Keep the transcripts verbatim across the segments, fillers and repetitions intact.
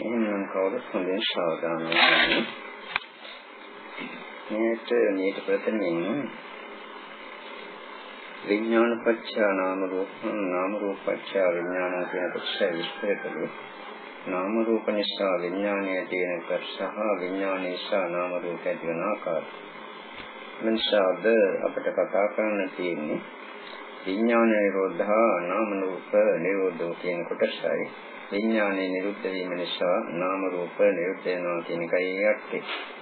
එහෙනම් කවුරුත් හොඳින් සාවධාන වෙන්න. මේට මේක ප්‍රථමයෙන් විඥාන පත්‍ය නාම රූප නාම රූප පත්‍ය විඥාන කියන කොටස විස්තර කළේ. නාම රූප නිසා විඥානය තියෙන සහ විඥාන නිසා නාම රූප ඇති වෙන ආකාරය. මනසාද අපිට කතා කරන්න තියෙන්නේ විඥාන නිරෝධා නාම රූප නිරෝධෝ කියන කොටසයි. විඥානයේ නිරුද්ධ වීම නිසා නාම රූප නිරුද්ධ වෙනවා කියන එකයි අර්ථය.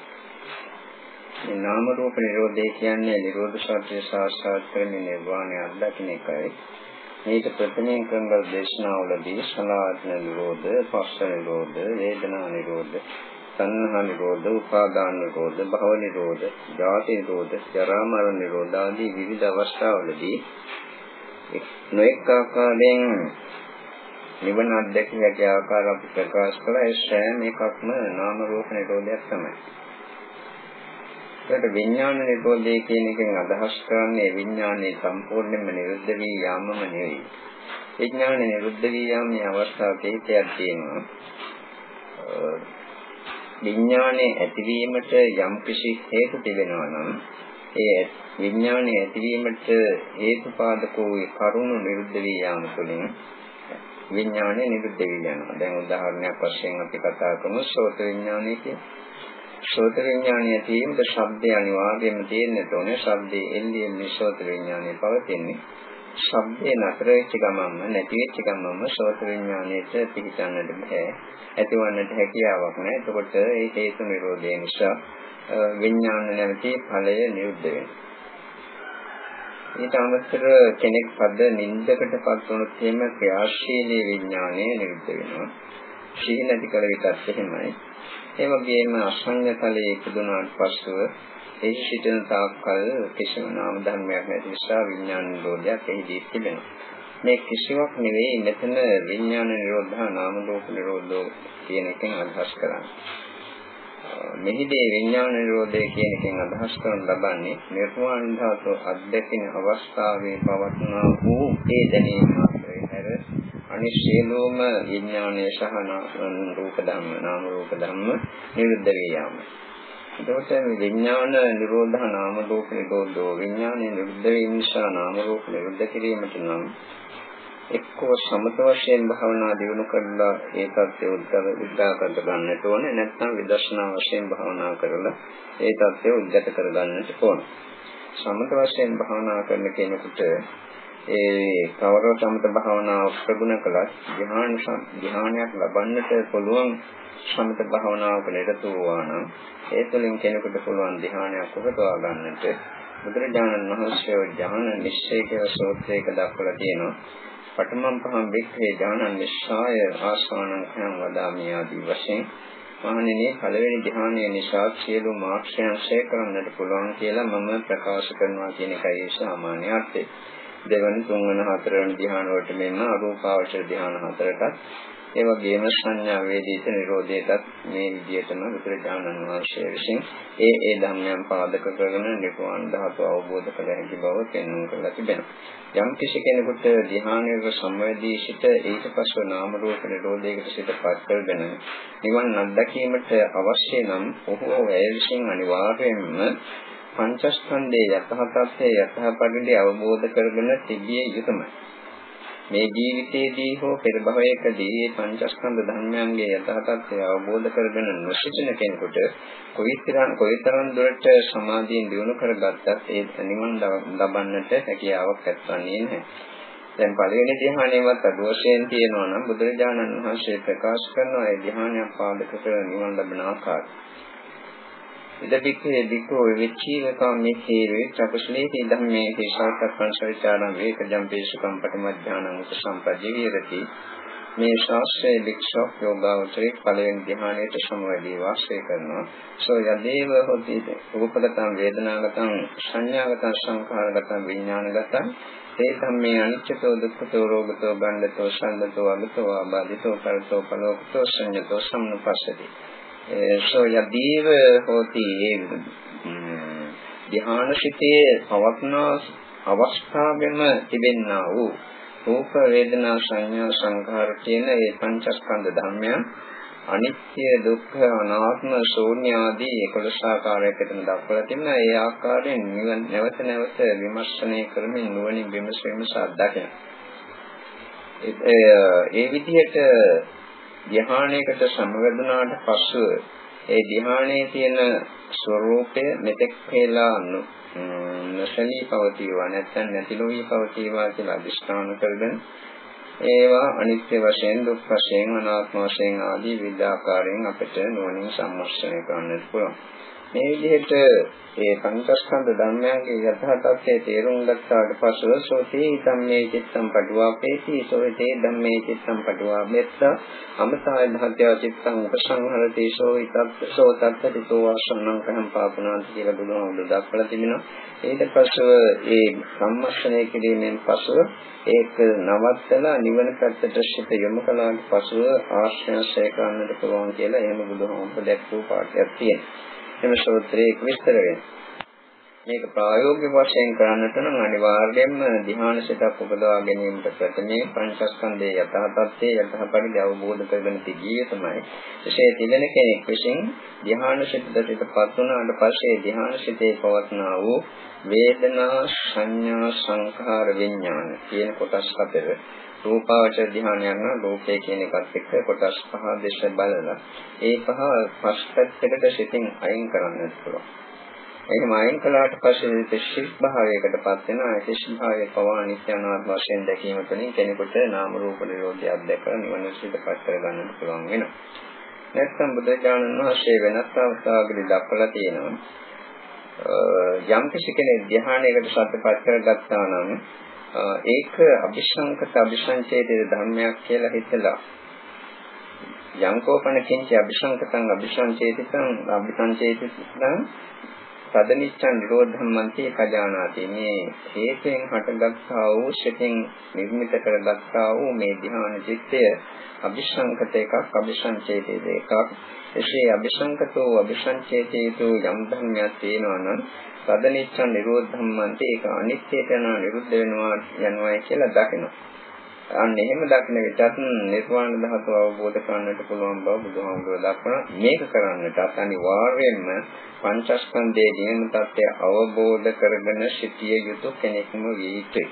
මේ නාම රූප නිරෝධය කියන්නේ නිරෝධ සත්‍ය සාක්ෂාත් කරගෙන නිර්වාණය අත්දකින්න එකයි. මේක ප්‍රථමයෙන් කරන දේශනාවලදී සලආත්ම නිරෝධ, පස්ස නිරෝධ, වේදනා නිරෝධ, සංහා නිරෝධ, උපාදාන නිරෝධ, භව නිරෝධ, ජාති නිරෝධ, ජරා මරණ නිරෝධ ආදී විවිධ අවස්ථාවලදී නොඑක ආකාරයෙන් නිවන අධ්‍යක්ෂ හැකි ආකාර අපි ප්‍රකාශ කළා. ඒ සෑම එකක්ම නාම රූප නිරෝධයක් තමයි. ඒකට විඥාන නිරෝධය කියන එකෙන් අදහස් කරන්නේ විඥානයේ සම්පූර්ණයෙන්ම නිරුද්ධ වී යාමම නෙවෙයි. විඥාන නිරුද්ධ වී යාමේ අවස්ථාව කීපයක් තියෙනවා. විඥානයේ ඇතිවීමට යම් කිසි හේතු තිබෙනවා නම් ඒ විඥානයේ ඇතිවීමට හේතුපාදකෝ ඒ කරුණු නිරුද්ධ වී යාම තුළින් විඥානය නිරුද්ධ වී යනවා. දැන් උදාහරණයක් වශයෙන් අපි කතා කරමු සෝත විඥානය කියන්නේ. සෝත විඥානය තියෙනද ශබ්දය අනිවාර්යයෙන්ම තියෙන්න ඕනේ. ශබ්දයේ එල්ලෙන්නේ සෝත විඥානය පවතින්නේ. ශබ්දේ නතර වෙච්ච ගමන්ම නැති වෙච්ච ගමන්ම සෝත විඥානයට පිහිටන්නට බෑ. ඇතිවන්නට හැකියාවක් නැහැ. එතකොට ඒ හේතු නිරෝධය නිසා විඥාන නැවති ඵලය නිරුද්ධ වෙනවා. ඊට අමතරව කෙනෙක් පද නින්දකටපත් වුණොත් එහෙම ක්‍රියාශීලී විඥානය නිරුද්ධ වෙනවා. සිහි නැති කල විතරක් එහෙමයි. ඒ වගේම අසඤ්ඤ තලයේ ඉපදුනාට පස්සෙ ඒ සිටින තාක්කල් කිසිම නාම ධර්මයක් නැති නිසා විඥාන නිරෝධයක් එහිදී තිබෙනවා. මේ කිසිවක් නෙවෙයි මෙතන විඥාන නිරෝධා නාම රූප නිරෝධෝ කියන එකෙන් අදහස් කරන්නේ. මෙහිදී විඥාන නිරෝධය කියන එකෙන් අදහස් කරන ලබන්නේ නිර්වාණ ධාතුව අධ්‍යක්ෂින අවස්ථාවේ පවත්නා වූ ඒ දැනීම මාත්‍රේ හැර අනිශ්චේලෝම විඥානයේ සහ රූප ධම්ම නාම රූප ධම්ම නිරුද්ධ වේ යාම. එතකොට මේ විඥාන නිරෝධා නාම රූප නිරෝධෝ විඥානයේ නිරුද්ධ වීම නිසා නාම රූප නිරුද්ධ කිරීමට නම් එක්කෝ සමත වශයෙන් භාවනා දියුණු කරලා ඒ தත්ත්වය උද්ගත උද්ගත ගන්නට ඕනේ. නැත්නම් විදර්ශනා වශයෙන් භාවනා කරලා ඒ தත්ත්වය උද්ගත කර ගන්නට ඕනේ. සමත වශයෙන් භාවනා කරන කෙනෙකුට ඒ කවර සමත භාවනාව ප්‍රගුණ කළත් ධ්‍යාන ධ්‍යානයක් ලබන්නට පුළුවන් සමත භාවනාවක නිරත වූවා නම් ඒ තුළින් කෙනෙකුට පුළුවන් ධ්‍යානයක් උපදවා ගන්නට බුදුරජාණන් වහන්සේ ඥාන නිශ්චය කියලා සූත්‍රයක දක්වලා තියෙනවා. පඨමං පහං වික්ඛේ ඥානං නිස්සාය ආසානං khයං වදාමි ආදී වශයෙන් මහණෙනි පළවෙනි ධ්‍යානය නිසා සියලු මාක්ෂයන් ශේ කරන්නට පුළුවන් කියලා මම ප්‍රකාශ කරනවා කියන එකයි සාමාන්‍ය අර්ථය. දෙවන තුන්වන හතරවන ධ්‍යාන වලට මෙන්න අරූපාවචර ධ්‍යාන හතරටත් ඒ වගේම සංඥා වේදිත නිරෝධයටත් මේ විදිහටම බුදුරජාණන් වහන්සේ විසින් ඒ ඒ ධර්මයන් පාදක කරගෙන නිර්වාණ ධාතුව අවබෝධ කර හැකි බව පෙන්වන්න කරලා තිබෙනවා. යම් කිසි කෙනෙකුට ධ්‍යානයක සම්වේදී සිට ඊට පස්ව නාම රූප නිරෝධයකට සිටපත් කරගෙන නිවන් අත්දැකීමට අවශ්‍ය නම් ඔහු ඒ විසින් අනිවාර්යයෙන්ම පංචස්කන්ධයේ යථාර්ථයේ යථාපරිදි අවබෝධ කරගෙන තිබිය යුතුමයි. මේ ජීවිතයේදී හෝ පෙර භවයකදී මේ පංචස්කන්ධ ධර්මයන්ගේ යථාර්ථය අවබෝධ කරගෙන නොසිටින කෙනෙකුට කොයිතරම් කොයිතරම් දුරට සමාධියෙන් දියුණු කරගත්තත් ඒ නිවන් ලබන්නට හැකියාවක් නැත්නම් නෑ. දැන් පළවෙනි ධ්‍යානයේවත් අදෝෂයෙන් තියෙනවා නම් බුදුරජාණන් වහන්සේ ප්‍රකාශ කරනවා ඒ ධ්‍යානයක් පාදක කර නිවන් ලබන ආකාරය. ඉදපික්ඛේ දික්ඛෝ විචීවකා මේකේ චක්ෂුලේහි ධම්මේ දේශාකප්පං සවිචාරං වේකජම් පේසුකම් පටිමඥානං උපසම්පජ්ජේ විරති. මේ ශාස්ත්‍රයේ වික්ෂෝප යෝගාවචරේ පළවෙනි ධ්‍යානයට සමවැදී වාසය කරනවා. සෝ යදේව හොති රූපගතං වේදනාගතං සංඥාගතං සංඛාරගතං විඥානගතං ඒ ධම්මේ අනිච්චතෝ දුක්ඛතෝ රෝගතෝ ගණ්ඩතෝ ශණ්ඩතෝ අලතෝ ආබාධිතෝ කරතෝ පලෝකතෝ සංයතෝ සම්නුපස්සති. සෝ යදීව හෝති ධ්‍යානසිතේ පවත්න අවස්ථාවෙම තිබෙන්නා වූ රූප වේදනා සංඥා සංඛාර කියන මේ පංචස්කන්ධ ධර්මයන් අනිත්‍ය දුක්ඛ අනාත්ම ශූන්‍ය ආදී එකොළොස් ආකාරයකටම දක්වලා තිබෙනවා. ඒ ආකාරයෙන් නැවත නැවත විමර්ශනය කරමින් නුවණින් විමසීම සාධකයි. ඒ විදිහට ධ්‍යානයකට සමවැදුනාට පසු ඒ ධ්‍යානයේ තියෙන ස්වરૂපය මෙතෙක් කියලා නොසලී පවතිවා නැත්නම් නැතිලෝහි පවතිවා කියලා අදිෂ්ඨාන කරගෙන ඒවා අනිත්‍ය වශයෙන් දුක් වශයෙන් අනාත්ම වශයෙන් ආදී විවිධ ආකාරයෙන් අපිට නුවණින් සම්මර්ෂණය කරන්නට පුළුවන්. මේ විදිහට ඒ පංචස්කන්ධ ධර්මයන්ගේ යථා තත්ත්වයේ තේරුම් ගත්තාට පසුව සෝතේ ධම්මේ චිත්තම් පටුවාපේති සෝතේ ධම්මේ චිත්තම් පටුවාමෙත්ත අමතාය භාග්‍ය චිත්තං උපසංහරති සෝ ඉතත් සෝ තත්තෝ වාසනං කහං පාපනාන්ති කියලා බුදුහාමුදුරුවෝ දක්වලා තිබෙනවා. ඊට පස්ව ඒ සම්මර්ෂණය කිරීමෙන් පසුව ඒක නවත්තලා නිවන පැත්තට සිත යොමු කළාට පසුව ආශ්‍රයය කරන්නට පුළුවන් කියලා එහෙම බුදුහාමුදුරුවෝ දැක්වූ පාඩයක් තියෙනවා. එම සූත්‍රයේ විස්තර වෙනවා. මේක ප්‍රායෝගික වශයෙන් කරන්නට නම් අනිවාර්යයෙන්ම ධ්‍යාන සිතක් උපදවා ගැනීමට ප්‍රථමයෙන් පංචස්කන්ධයේ යථා තත්ත්වයේ යථා පරිදි අවබෝධ කරගෙන තිබිය යුතුමයි. එසේ තිබෙන කෙනෙක් විසින් ධ්‍යාන සිතටපත් වුණාට පස්සේ ධ්‍යාන සිතේ පවත්නා වූ වේදනා සංඥා සංඛාර විඥාන කියන කොටස් හතර රූපාවචර ධ්‍යානයන් නම් රූපේ කියන එකත් එක්ක කොටස් පහ දෙස බලලා ඒ පහ පස්පැත්තකට සිතින් අයින් කරන්නත් පුළුවන්. එහෙම අයින් කළාට පස්සේ තිශිස් භාවයකටපත් වෙනවා. ඒ තිශිස් භාවයේ පවා නිත්‍ය අනාත්ම වශයෙන් දැකීම තුළින් කෙනෙකුට නාම රූප නිරෝධයක් දැකලා නිවන සිතපත් කර ගන්නට පුළුවන් වෙනවා. නැත්නම් බුදුරජාණන් වහන්සේ වෙනස් අවස්ථාවකදී දක්වලා තියෙනවා යම් කෙනෙක් ධ්‍යානයකට සත්‍යපත් කරගත්තා නම් ඒක අபிසංකත අபிසංචේතිත ධර්මයක් කියලා හිතලා යංකෝපන කිංච අபிසංකතං අபிසංචේතිතං අபிසංචේතිතං සදනිච්ඡන් නිරෝධම්මන්ති පජානාති. මේ හේතෙන් හටගත්තා වූ සිතින් නිර්මිත කරගත්තා වූ මේ ධ්‍යාන චිත්තය අபிසංකත එකක් අபிසංචේතිත එකක්. එසේ අபிසංකතෝ අபிසංචේතිතෝ යම් ධර්මයක් තියෙනවා නම් සදනිච්ඡන් නිරෝධම්මන්ති ඒක අනිත්‍යයට යන නිරුද්ධ වෙනවා යනවා කියලා දකිනවා. අන්න එහෙම දකින විටත් නිර්වාණ ධාතුව අවබෝධ කරගන්නට පුළුවන් බව බුදුහාමුදුරුවෝ දක්වනවා. මේක කරන්නට අනිවාර්යයෙන්ම පංචස්කන්ධයේ නියම තත්ත්වය අවබෝධ කරගෙන සිටිය යුතු කෙනෙක්ම විය යුතුයි.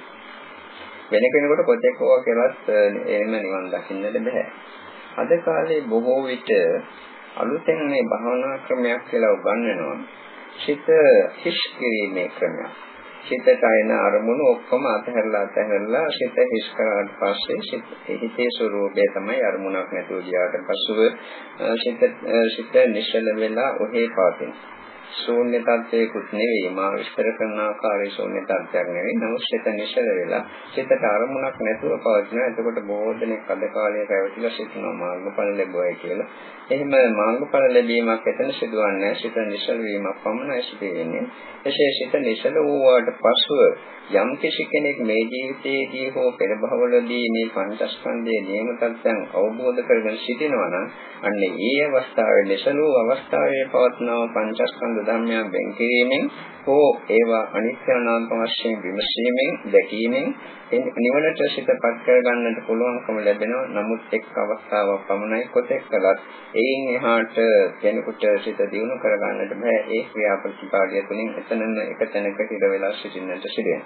වෙන කෙනෙකුට කොතෙක් ඕවා කරත් එහෙම නිවන් දකින්නට බෑ. අද කාලේ බොහෝ විට අලුතෙන් මේ භාවනා ක්‍රමයක් කියලා උගන්වනවා. සිත හිස් කිරීමේ ක්‍රමයක්. සිතට එන අරමුණු ඔක්කොම අතහැරලා අතහැරලා සිත හිස් කරාට පස්සේ සිත හිතේ ස්වરૂපය තමයි අරමුණක් නැතුව ගියාට පස්සුව සිත සිත නිශ්චල වෙලා ඔහේ පවතින. ශූන්‍ය තත්ත්වයකුත් නෙවෙයි මා විස්තර කරන ආකාරයේ ශූන්‍ය තත්ත්වයක් නෙවෙයි. නමුත් සිත නිශ්චල වෙලා සිතට අරමුණක් නැතුව පවතිනවා. එතකොට බොහෝ දෙනෙක් අද කාලේ පැවතිලා සිටිනවා මාර්ගඵල ලැබුවයි කියලා. එහෙම මාර්ගඵල ලැබීමක් එතන සිදුවන්නේ සිත නිශ්චල වීමක් පමණයි සිදු වෙන්නේ. එසේ සිත නිශ්චල වූාට පසුව යම් කිසි කෙනෙක් මේ ජීවිතයේදී හෝ පෙර භවවලදී මේ පංචස්කන්ධයේ නියම තත්ත්වයන් අවබෝධ කරගෙන සිටිනවා නම් අන්න ඒ අවස්ථාවේ නිශ්චල වූ අවස්ථාවේ පවත්නා පංචස්කන්ධ ධර්මයන් වෙන් කිරීමෙන් හෝ ඒවා අනිත්‍ය අනාත්ම වශයෙන් විමසීමෙන් දැකීමෙන් නිවනට සිතපත් කර ගන්නට පුළුවන්කම ලැබෙනවා. නමුත් එක් අවස්ථාවක් පමණයි කොතෙක් කළත් එයින් එහාට කෙනෙකුට සිත දියුණු කර ගන්නට බෑ. ඒ ක්‍රියාපටිපාටිය තුළින් එතනම එක තැනක හිර වෙලා සිටින්නට සිදුවෙනවා.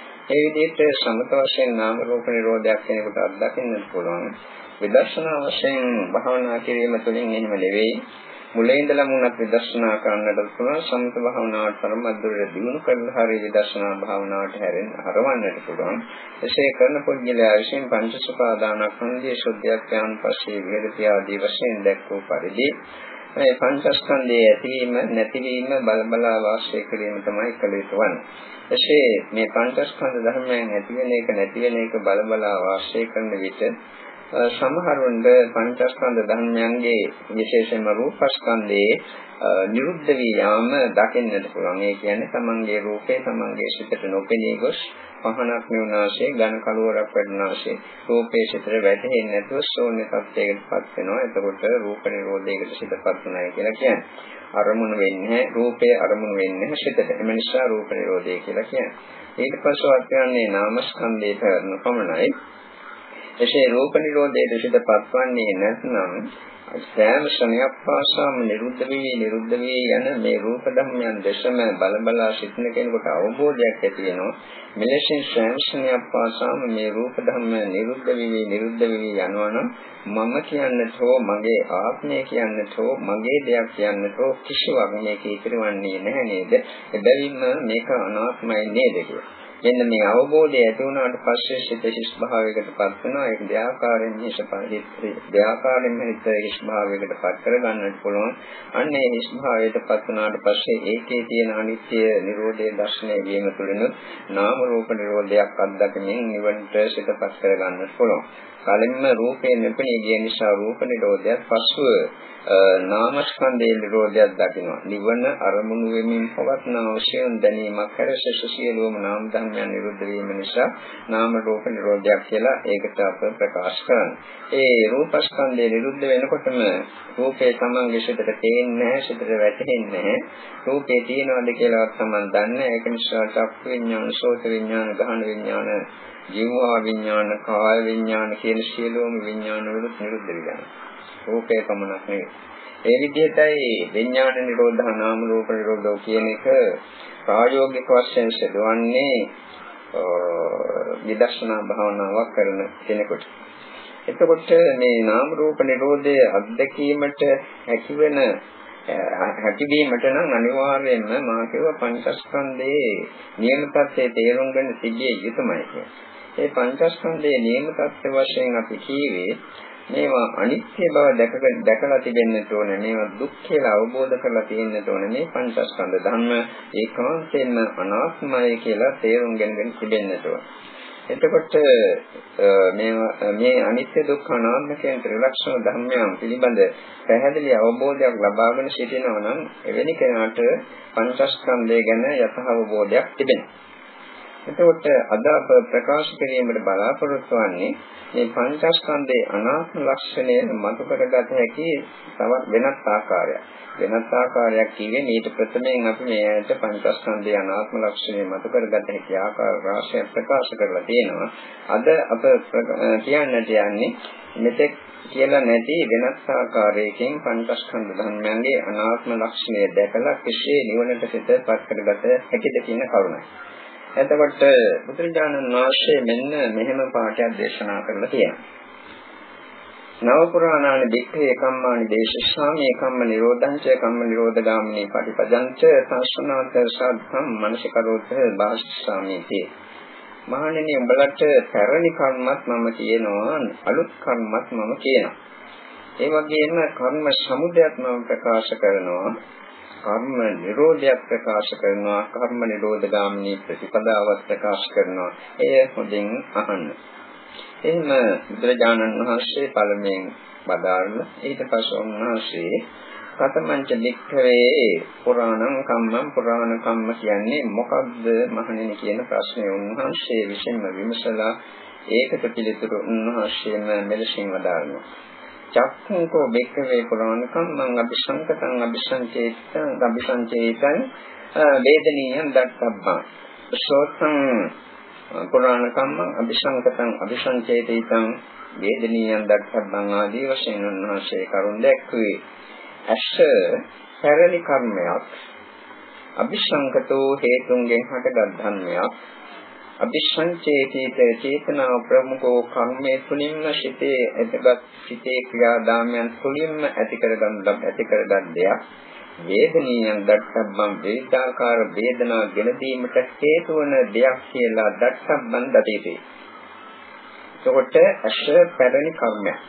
ඒ විදිහට සමත වශයෙන් නාම රූප නිරෝධයක් කෙනෙකුට අත්දකින්නට පුළුවන්. විදර්ශනා වශයෙන් භාවනා කිරීම තුළින් එහෙම නෙවෙයි. මුලින් ඉඳලා මුණක් විදර්ශනා කරන්නට පුළුවන්. සමත භාවනාවට පරමද්දුරට දියුණු කරලා හරි විදර්ශනා භාවනාවට හැරෙන්න හරවන්නට පුළුවන්. එසේ කරන පුද්ගලයා විසින් පංච සුපාදානස්කන්ධයේ ශුද්ධයක් යන පස්සේ විහෙරති ආදී වශයෙන් දැක්වූ පරිදි මේ පංචස්කන්ධයේ ඇතිවීම නැතිවීම බල බලා වාසය කිරීම තමයි කළ යුතු වන්නේ. එසේ මේ පංචස්කන්ධ ධර්මයන් ඇති වෙන එක නැති වෙන එක බල බලා වාසය කරන විට සමහරුන්ට පංචස්කන්ධ ධර්මයන්ගේ විශේෂයෙන්ම රූපස්කන්ධයේ නිරුද්ධ වී යාම දකින්නට පුළුවන්. ඒ කියන්නේ තමන්ගේ රූපේ තමන්ගේ සිතට නොපෙනී ගොස් පහනක් නුනාසේ ඝන කලවරක් වැඩනාසේ රූපේ සිතට වැටෙන්නේ නැතුව ශූන්‍ය තත්ත්වයකටපත් වෙනවා. එතකොට රූප නිරෝධයකට සිතපත් වෙනවා කියලා කියන්නේ. අරමුණු වෙන්නේ රූපේ අරමුණු වෙන්නේ සිතට. එම නිසා රූප නිරෝධය කියලා කියන්නේ. ඊට පස්ව අත්‍යන්නේ නාමස්කන්ධයේ පැවැත්ම පමණයි. එසේ රූප නිරෝධයේ සිට පත්වන්නේ නැත්නම් සෑම ශ්‍රණයක් පාසාම නිරුද්ධ වී නිරුද්ධ වී යන මේ රූප ධර්මයන් දෙසම බල බලා සිටින කෙනෙකුට අවබෝධයක් ඇති වෙනවා. මෙලෙසින් සෑම ශ්‍රණයක් පාසාම මේ රූප ධර්ම නිරුද්ධ වී නිරුද්ධ වී යනවා නම් මම කියන්නට හෝ මගේ ආත්මය කියන්නට හෝ මගේ දෙයක් කියන්නට හෝ කිසිවක් මේක ඉතිරවන්නේ නැහැ නේද? එබැවින්ම මේක අනාත්මයි නේද කියලා. මෙන්න මේ අවබෝධය ඇති වුණාට පස්සේ සිත හිස් භාවයකට පත් වෙනවා. ඒක දෙආකාරයෙන් හිස් භාවයකට දෙආකාරයෙන් හිස් භාවයකට පත් කර ගන්නට පුළුවන්. අන්න ඒ හිස් භාවයට පත් වුණාට පස්සේ ඒකේ තියෙන අනිත්‍ය නිරෝධයේ දර්ශනය වීම තුළින් නාම රූප නිරෝධයක් අත්දැකීමෙන් නිවනට සිතපත් කර ගන්නට පුළුවන්. කලින්ම රූපේ නිපුණී ගිය නිසා රූප නිරෝධයත් පසුව නාමස්කන්ධයේ නිරෝධයක් දකිනවා. නිවන අරමුණු වෙමින් පවත්න අවශ්‍යන් දැනීමක් හැරෙස සියලුම නාම ධර්මයන් නිරුද්ධ වීම නිසා නාම රූප නිරෝධයක් කියලා ඒකට අප ප්‍රකාශ කරනවා. ඒ රූපස්කන්ධය නිරුද්ධ වෙනකොටම රූපේ තමන්ගේ සිතට පේන්නේ නැහැ, සිතට වැටෙන්නේ නැහැ. රූපේ තියෙනවද කියලාවත් තමන් දන්නේ නැහැ. ඒක නිසා චක්ඛු විඤ්ඤාණ, සෝත විඤ්ඤාණ, ගහන විඤ්ඤාණ, ජීවා විඤ්ඤාණ, කාය විඤ්ඤාණ කියන සියලුම විඤ්ඤාණ වල නිරුද්ධ වෙනවා. රූපේ පමණක් නෙවෙයි. ඒ විදිහටයි විඥාන නිරෝධා නාම රූප නිරෝධෝ කියන එක ප්‍රායෝගික වශයෙන් සිදුවන්නේ විදර්ශනා භාවනාවක් කරන කෙනෙකුට. එතකොට මේ නාම රූප නිරෝධය අත්දැකීමට හැකිවෙන හැකිවීමට නම් අනිවාර්යයෙන්ම මා කියව පංචස්කන්ධයේ නියම තත්ත්වයේ තේරුම් ගන්න සිද්ධිය යුතුමයි කියන්නේ. ඒ පංචස්කන්ධයේ නියම තත්ත්ව වශයෙන් අපි කීවේ මේවා අනිත්‍ය බව දැක දැකලා තිබෙන්නට ඕනේ. මේවා දුක් කියලා අවබෝධ කරලා තියෙන්නට ඕනේ. මේ පංචස්කන්ධ ධර්ම ඒකාන්තයෙන්ම අනාත්මයි කියලා තේරුම් ගැනීම තිබෙන්නට ඕනේ. එතකොට මේ මේ අනිත්‍ය දුක්ඛ අනාත්ම කියන ත්‍රිලක්ෂණ ධර්මයන් පිළිබඳ පැහැදිලි අවබෝධයක් ලබාගෙන සිටිනවා නම් එවැනි කෙනාට පංචස්කන්ධය ගැන යථාබෝධයක් තිබෙනවා. එතකොට අද අප ප්‍රකාශ කිරීමට බලාපොරොත්තු වෙන්නේ මේ පංචස්කන්ධයේ අනාත්ම ලක්ෂණය මතු කරගත හැකි තවත් වෙනත් ආකාරයක්. වෙනත් ආකාරයක් කියන්නේ ඊට ප්‍රථමයෙන් අපි මේ ඇයට පංචස්කන්ධයේ අනාත්ම ලක්ෂණය මතු කරගත හැකි ආකාර රාශියක් ප්‍රකාශ කරලා තියෙනවා. අද අප කියන්නට යන්නේ මෙතෙක් කියලා නැති වෙනස් ආකාරයකින් පංචස්කන්ධ ධර්මයන්ගේ අනාත්ම ලක්ෂණය දැකලා කෙසේ නිවනට සිතපත් කරගත හැකිද කියන කරුණයි. එතකොට බුදුරජාණන් වහන්සේ මෙන්න මෙහෙම පාඩයක් දේශනා කරලා තියෙනවා. නව පුරාණානි වික්ඛේ කම්මානි දේශසාමී කම්ම නිරෝධංච කම්ම නිරෝධගාමිනී පටිපදංච සංස්නාත සද්ධම් මනසිකරෝත භාෂාමීති. මහණෙනි උඹලට පැරණි කර්මත් මම කියනවා, අලුත් කර්මත් මම කියනවා. ඒ වගේම කර්ම සමුදයත් මම ප්‍රකාශ කරනවා. කර්ම නිරෝධයක් ප්‍රකාශ කරනවා, කර්ම නිරෝධගාමිනී ප්‍රතිපදාවක් ප්‍රකාශ කරනවා. එය හොඳින් අහන්න. එහෙම බුදුරජාණන් වහන්සේ පළමුවෙන් බදාරන ඊට පස්සේ උන්වහන්සේ කතමංච වික්ඛවේ පුරාණං කම්මං පුරාණ කම්ම කියන්නේ මොකක්ද මහණෙනි කියන ප්‍රශ්නේ උන්වහන්සේ විසින්ම විමසලා ඒකට පිළිතුරු උන්වහන්සේම මෙලෙසින් වදාරනවා. චක්ඛුකෝ බෙක්කවේ පුරාණ කම්මං අபிසංකතං අபிසංචේතං අபிසංචේතං වේදනීයං දත්තබ්බං සෝතං පුරාණ කම්මං අபிසංකතං අபிසංචේතිතං වේදනීයං දත්තබ්බං ආදී වශයෙන් උන්වහන්සේ කරුණ දැක්වේ. අස්ස පැරණි කර්මයක්, අபிසංකතෝ හේතුන්ගෙන් හටගත් ධර්මයක්, අபிසංචේතිත චේතනා ප්‍රමුඛෝ කර්මයේ තුලින්ම සිටේ ඇතිගත් සිටේ ක්‍රියාදාමයන් තුලින්ම ඇති කරගන්න ඇති කරගත් දෙයක්. වේදනීයං දත්තබ්බං වේදාකාර වේදනා ගෙන දීමට හේතු වන දෙයක් කියලා දත්තබ්බං දතේති. එතකොට අශ පැරණි කර්මයක්.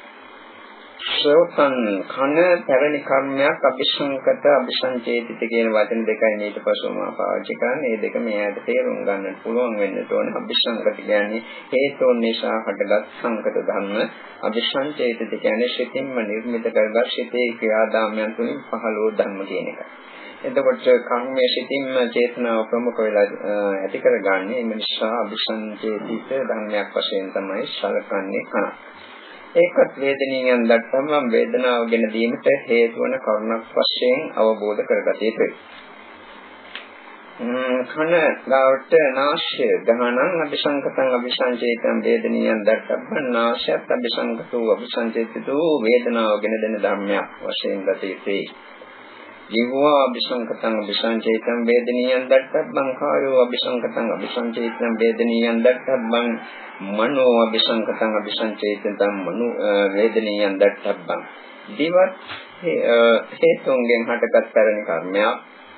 සෝතං කන පැරණි කර්මයක්, අபிසංකත අபிසංචේතිත කියන වචන දෙකයි ඊට පස්සම පාවිච්චි කරන්නේ. මේ දෙක මෙයාට තේරුම් ගන්නට පුළුවන් වෙන්න ඕන. අபிසංකත කියන්නේ හේතුන් නිසා හටගත් සංකත ධර්ම, අபிසංචේතිත කියන්නේ සිතින්ම නිර්මිත කරගත් සිතේ ක්‍රියාදාමයන් තුලින් පහළ වූ ධර්ම කියන එක. එතකොට කර්මයේ සිතින්ම චේතනාව ප්‍රමුඛ වෙලා ඇති කරගන්නේ. ඒ නිසා අபிසංචේතිත ධර්මයක් වශයෙන් තමයි සලකන්නේ කන. ඒකත් වේදනීයන් දක්වම වේදනාව ගෙන දීමට හේතු වන කරුණක් වශයෙන් අවබෝධ කරගත යුතුයි. කන ගාවට නාශය ගහනං අபிසංකතං අபிසංචේතං වේදනියං දත්තබ්බං නාශයත් අபிසංකතෝ අபிසංචේතිතෝ වේදනාව ගෙන දෙන ධර්මයක් වශයෙන් ගත යුතුයි. ජීවෝ අபிසංකතං අபிසංචේතං වේදනියං දත්තබ්බං කායෝ අபிසංකතං අபிසංචේතං වේදනියං දත්තබ්බං මනෝ අபிසංකතං අபிසංචේතං මනෝ වේදනියං දත්තබ්බං දිවත් හේතුන්ගෙන් හටගත් පැරණි කර්මයක්.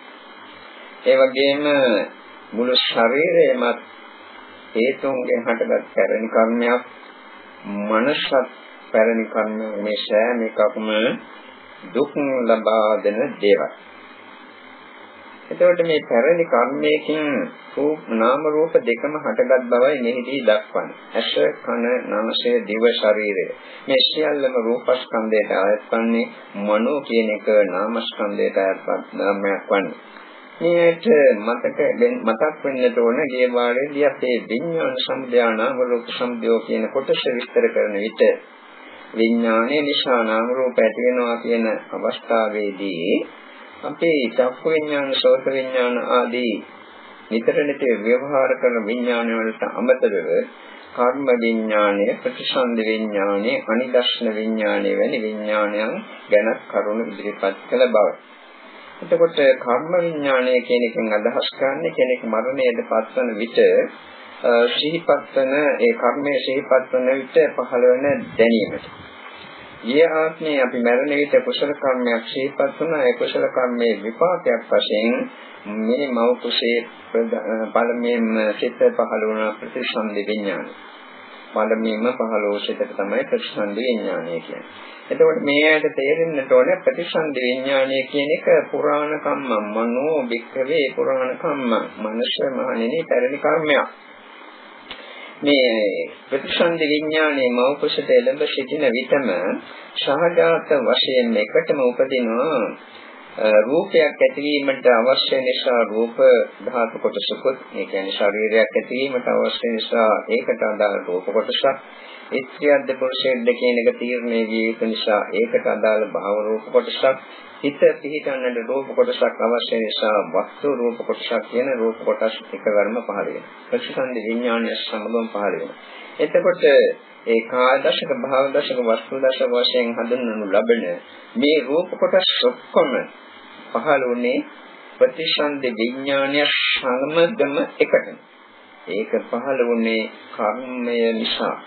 ඒ වගේම මුළු ශරීරයම හේතුන්ගෙන් හටගත් පැරණි කර්මයක්. මනසත් පැරණි කර්මයක්. මේ සෑම එකක්ම දුක් ලබා දෙන දේවල්. එතකොට මේ පැරණි කර්මයකින් රූප නාම රූප දෙකම හටගත් බවයි මෙහිදී දක්වන්නේ. ඇස, කන, නාසය, දිව, ශරීරය. මේ සියල්ලම රූපස්කන්ධයට අයත් වන්නේ මනෝ කියන එක නාමස්කන්ධයට අයත් නාමයක් වන්නේ. මේකට මතක මතක් වෙන්නට ඕන ගේ වාරේදී අපේ විඥාන සමුදය නාම රූප සමුදය කියන කොටස විස්තර කරන විට විඥානයේ නිසා නාම රූප ඇති වෙනවා කියන අවස්ථාවේදී අපේ චක්කු විඥාන, සෝත විඥාන ආදී නිතර නිතර ව්‍යවහාර කරන විඥාන වලට අමතරව කර්ම විඥානය, ප්‍රතිසන්දි විඥානය, අනිදර්ශන විඥානය වැනි විඥානයන් ගැන කරුණු ඉදිරිපත් කළ බව. එතකොට කර්ම විඥානය කියන එකෙන් අදහස් කරන්නේ කෙනෙක් මරණයට පත්වන විට සිහිපත් වන ඒ කර්මයේ සිහිපත් වන විට පහළ වෙන දැනීමට. ඊයේ ආත්මේ අපි මරණ විට කුසල කර්මයක් සිහිපත් වුණා. ඒ කුසල කර්මයේ විපාකයක් වශයෙන් මේ මව කුසේ පළමුවෙන් සිත පහළ වුණ ප්‍රතිසන්දි විඥානය. පළමුවෙන්ම පහළ වූ සිතට තමයි ප්‍රතිසන්දි විඥානය කියන්නේ. එතකොට මේ ඇයට තේරෙන්නට ඕනේ ප්‍රතිසන්දි විඥානය කියන එක පුරාණ කම්ම මනෝ වික්ඛවේ පුරාණ කම්ම මනුෂ්‍ය මහණෙනි පැරණි කර්මයක්. මේ ප්‍රතිසන්දි විඥානයේ මෞකෂයට එළඹ සිටින විටම සහජාත වශයෙන් එකටම උපදිනවා රූපයක් ඇතිවීමට අවශ්‍ය නිසා රූප ධාතු කොටසකුත් ඒ කියන්නේ ශරීරයක් ඇතිවීමට අවශ්‍ය නිසා ඒකට අදාළ රූප කොටසක් ඉත්‍යද්ද පුරුෂයෙක්ද කියන එක තීරණය විය යුතු නිසා ඒකට අදාළ භාව රූප කොටසක් හිත පිහිටන්නට රූප කොටසක් අවශ්‍ය නිසා වස්තු රූප කොටසක් කියන රූප කොටස් එකවරම පහළ වෙනවා. ප්‍රතිසන්දි විඥානය සමගම පහළ වෙනවා. එතකොට ඒ කාය දශක භාව දශක වස්තු දශක වශයෙන් හඳුන්වනු ලබන මේ රූප කොටස් ඔක්කොම පහළ වුණේ ප්‍රතිසන්දි විඥානය සමගම එකට. ඒක පහළ වුණේ කර්මය නිසා.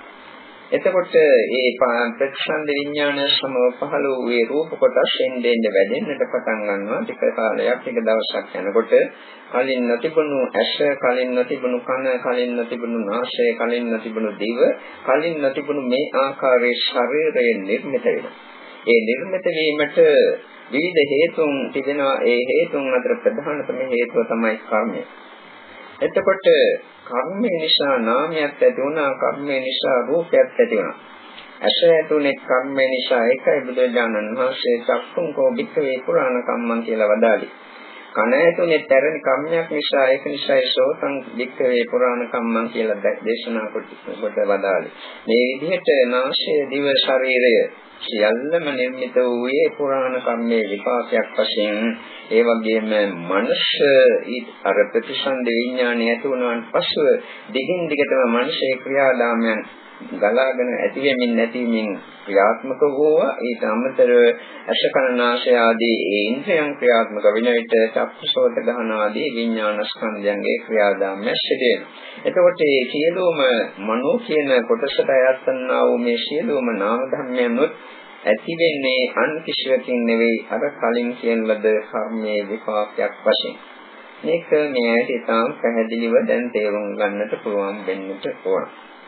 එතකොට ඒ ප්‍රතිසන්දි විඥානය සමව පහළ වූ ඒ රූප කොටස් එන්නේ වැඩෙන්නට පටන් ගන්නවා. ටික කාලයක් ටික දවසක් යනකොට කලින් නොතිබුණු ඇස, කලින් නොතිබුණු කන, කලින් නොතිබුණු නාසය, කලින් නොතිබුණු දිව, කලින් නොතිබුණු මේ ආකාරයේ ශරීරය නිර්මිත වෙනවා. ඒ නිර්මිත වීමට විවිධ හේතුන් තිබෙනවා. ඒ හේතුන් අතර ප්‍රධානතම හේතුව තමයි කර්මය. එතකොට කර්මය නිසා නාමයක් ඇති වුණා, කර්මය නිසා රූපයක් ඇති වුණා. ඇස ඇතුනේ කර්මය නිසා ඒකයි බුදුරජාණන් වහන්සේ චක්කුංකෝ භික්ඛවේ පුරාණ කම්මං කියලා වදාළේ. කන ඇතුනේ තරණ කර්මයක් නිසා ඒක නිසායි සෝතං භික්ඛවේ පුරාණ කම්මං කියලා දේශනා කොට වදාළේ. මේ විදිහට නාසය, දිව, ශරීරය සියල්ලම නිර්මිත වූයේ පුරාණ කර්මයේ විපාකයක් වශයෙන්. ඒ වගේම මනස අර ප්‍රතිසන්දි විඥානය ඇති වුණාන් පසුව දිගින් දිගටම මනසේ ක්‍රියාදාමයන් ගලාගෙන ඇති වෙමින් නැතිමින් ක්‍රියාත්මක වූවා. ඊට අමතරව අශකනාශය ආදී ඒ ඉන්ද්‍රයන් ක්‍රියාත්මක වෙන විට චක්කසෝත ගහන ආදී විඥාන ස්කන්ධයන්ගේ ක්‍රියාදාමය සිදු වෙනවා. එතකොට මේ සියලුම මනෝ කියන කොටසට අයත් වූ මේ සියලුම නාම ධර්මයන්ොත් ඇති වෙන්නේ අන් කිසිවකින් නෙවෙයි අර කලින් කියන ලද කර්මයේ විපාකයක් වශයෙන්. මේක මේ ඇයි තාම පැහැදිලිව දැන් තේරුම් ගන්නට පුළුවන් වෙන්නට ඕන.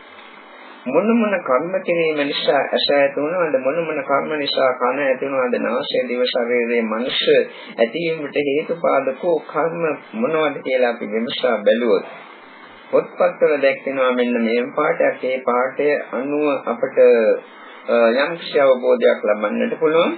මොන මොන කර්ම කිරීම නිසා ඇස ඇති වුණාද, මොන මොන කර්ම නිසා කන ඇති වුණාද, නාසය, දිව, ශරීරයේ මනස ඇතිවීමට හේතුපාදකෝ කර්ම මොනවද කියලා අපි විමසා බැලුවොත් පොත්පත්වල දැක්වෙනවා මෙන්න මේ පාඩයක්. ඒ පාඩය අනුව අපට යම් කිසි අවබෝධයක් ලබන්නට පුළුවන්.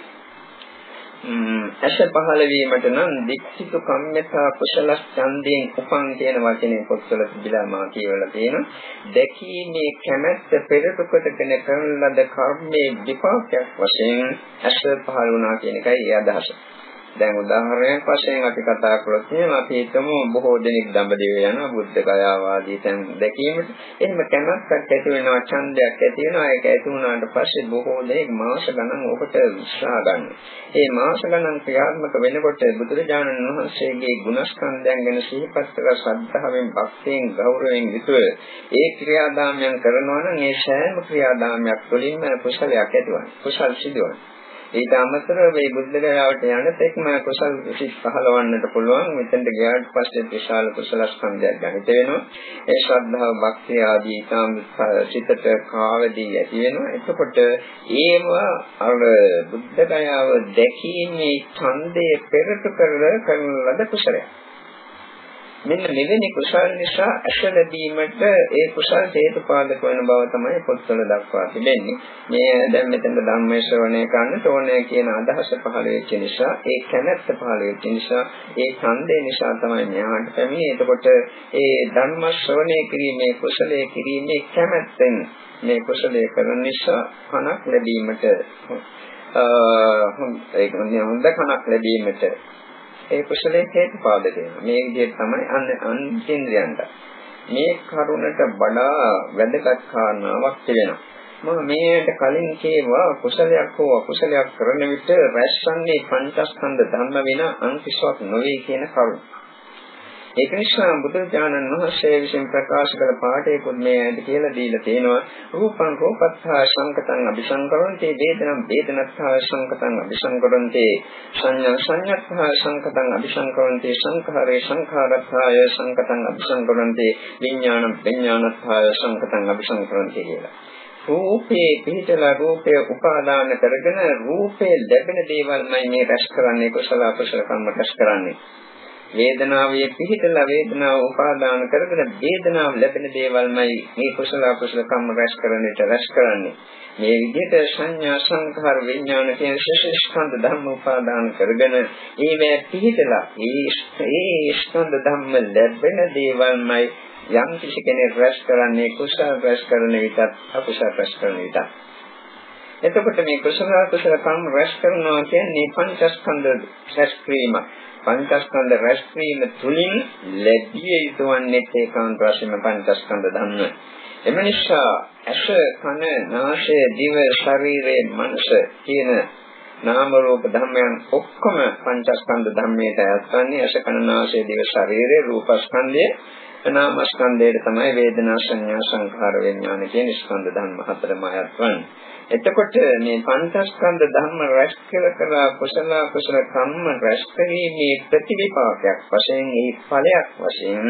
ඇස පහළ වීමට නම් දික්සිතු කම්මතා කුසල ඡන්දයෙන් උපන් කියන වචනේ පොත්වල තිබිලා මා කියවලා තියෙනවා. දැකීමේ කැමැත්ත පෙරට කොටගෙන කරන ලද කර්මයේ විපාකයක් වශයෙන් ඇස පහළ වුණා කියන එකයි ඒ අදහස. දැන් උදාහරණයක් වශයෙන් අපි කතා කරොත් එහෙනම් අපි හිතමු බොහෝ දෙනෙක් දඹදිව යනවා බුද්ධ ගයාව ආදී තැන් දැකීමට. එහෙම කැමැත්තක් ඇති වෙනවා, ඡන්දයක් ඇති වෙනවා. ඒක ඇති වුණාට පස්සේ බොහෝ දෙනෙක් මාස ගණන් ඔකට උත්සාහ ගන්නවා. ඒ මාස ගණන් ක්‍රියාත්මක වෙනකොට බුදුරජාණන් වහන්සේගේ ගුණස්කන්ධයන් ගැන සිහිපත් කරලා ශ්‍රද්ධාවෙන්, භක්තියෙන්, ගෞරවයෙන් යුතුව ඒ ක්‍රියාදාමයන් කරනවා නම් ඒ සෑම ක්‍රියාදාමයක් තුළින්ම කුසලයක් ඇතිවනවා. කුසල් සිදුවනවා. ඊට අමතරව මේ බුද්ධ ගයාවට යන තෙක්ම කුසල් සිත් පහළවන්නට පුළුවන්. මෙතෙන්ට ගියාට පස්සේ විශාල කුසල ස්කන්ධයක් ගණිත වෙනවා. ඒ ශ්‍රද්ධාව, භක්තිය ආදී ඊටම සිතට කාවදී ඇති වෙනවා. එතකොට ඒව අර බුද්ධ ගයාව දැකීමේ ඡන්දයේ පෙරට කරලා කරන ලද කුසලයක්. මෙන්න මෙවැනි කුසල නිසා ඇස ලැබීමට ඒ කුසල හේතුපාදක වෙන බව තමයි පොත්වල දක්වා තිබෙන්නේ. මේ දැන් මෙතන ධම්මයේ ශ්‍රවණය කරන්නට ඕනේ කියන අදහස පහළ වෙච්ච නිසා, ඒ කැමැත්ත පහළ වෙච්ච නිසා, ඒ ඡන්දේ නිසා තමයි මෙහාට පැමිණෙන්නේ. එතකොට ඒ ධර්ම ශ්‍රවණය කිරීමේ කුසලයේ කිරීමේ කැමැත්තෙන් මේ කුසලයේ කරන නිසා කණක් ලැබීමට ඒක හොඳ කණක් ලැබීමට ඒ කුසලයේ හේතුපාදක වෙනවා. මේ විදිහට තමයි අන්තින්ද්‍රයන්ට මේ කරුණට වඩා වැදගත් කාරණාවක් තිබෙනවා. මම මේකට කලින් කියවා කුසලයක් හෝ අකුසලයක් කරන විට රැස්වන්නේ පංචස්කන්ධ ධර්ම වෙන අන් කිසිවක් නොවේ කියන කරුණ. ඒක නිසා බුදුරජාණන් වහන්සේ විසින් ප්‍රකාශ කළ පාඩේකුත් මේ ඇයිද කියලා දීලා තියෙනවා. රූපං රූපත්ථා සංකතං අபிසංකරන්ති, වේදනං වේදනත්ථා සංකතං අபிසංකරන්ති, සංඥා සංඥත්ථා සංකතං අபிසංකරන්ති, සංඛාරේ සංඛාරත්ථාය සංකතං අபிසංකරන්ති, විඥානං විඥානත්ථාය සංකතං අபிසංකරන්ති කියලා. රූපේ පිහිටලා රූපය උපාදාන කරගෙන රූපේ ලැබෙන දේවල්මයි මේ රැස් කරන්නේ, කුසල අකුසල කම්ම රැස් කරන්නේ. වේදනාවේ පිහිටලා වේදනාව උපාදාන කරගෙන වේදනාව ලැබෙන දේවල්මයි මේ කුසල අකුසල කම්ම රැස් කරන්නට රැස් කරන්නේ. මේ විදිහට සංඥා සංඛාර විඥාන කියන ශේෂස්කන්ධ ධර්ම උපාදාන කරගෙන ඒවැ පිහිටලා ඒ ස්කන්ධ ධර්ම ලැබෙන දේවල්මයි යම් කිසි කෙනෙක් රැස් කරන්නේ කුසල රැස් කරන විටත් අකුසල රැස් කරන විටත්. එතකොට මේ කුසල අකුසල කම්ම රැස් කරනවා කියන්නේ පංචස්කන්ධ රැස් කිරීම. පංචස්කන්ධ රැස් වීම තුලින් ලැබිය යුතු වන්නේ ඒකාන්ත වශයෙන්ම පංචස්කන්ධ ධර්ම. එම නිසා ඇස, කන, නාසය, දිව, ශරීරය, මනස කියන නාම රූප ධර්මයන් ඔක්කොම පංචස්කන්ධ ධර්මයට ඇතුළත්න්නේ. ඇස, කන, නාසය, දිව, ශරීරය, රූපස්කන්ධය, නාමස්කන්ධයට තමයි වේදනා, සංඥා, සංඛාර, විඥාන කියන ස්කන්ධ ධර්ම හතරම ඇතුළත්න්නේ. එතකොට මේ පංචස්කන්ධ ධර්ම රැස් කර කර කුසල කුසල කම්ම රැස් කිරීමේ ප්‍රතිවිපාකයක් වශයෙන්, ඒ ඵලයක් වශයෙන්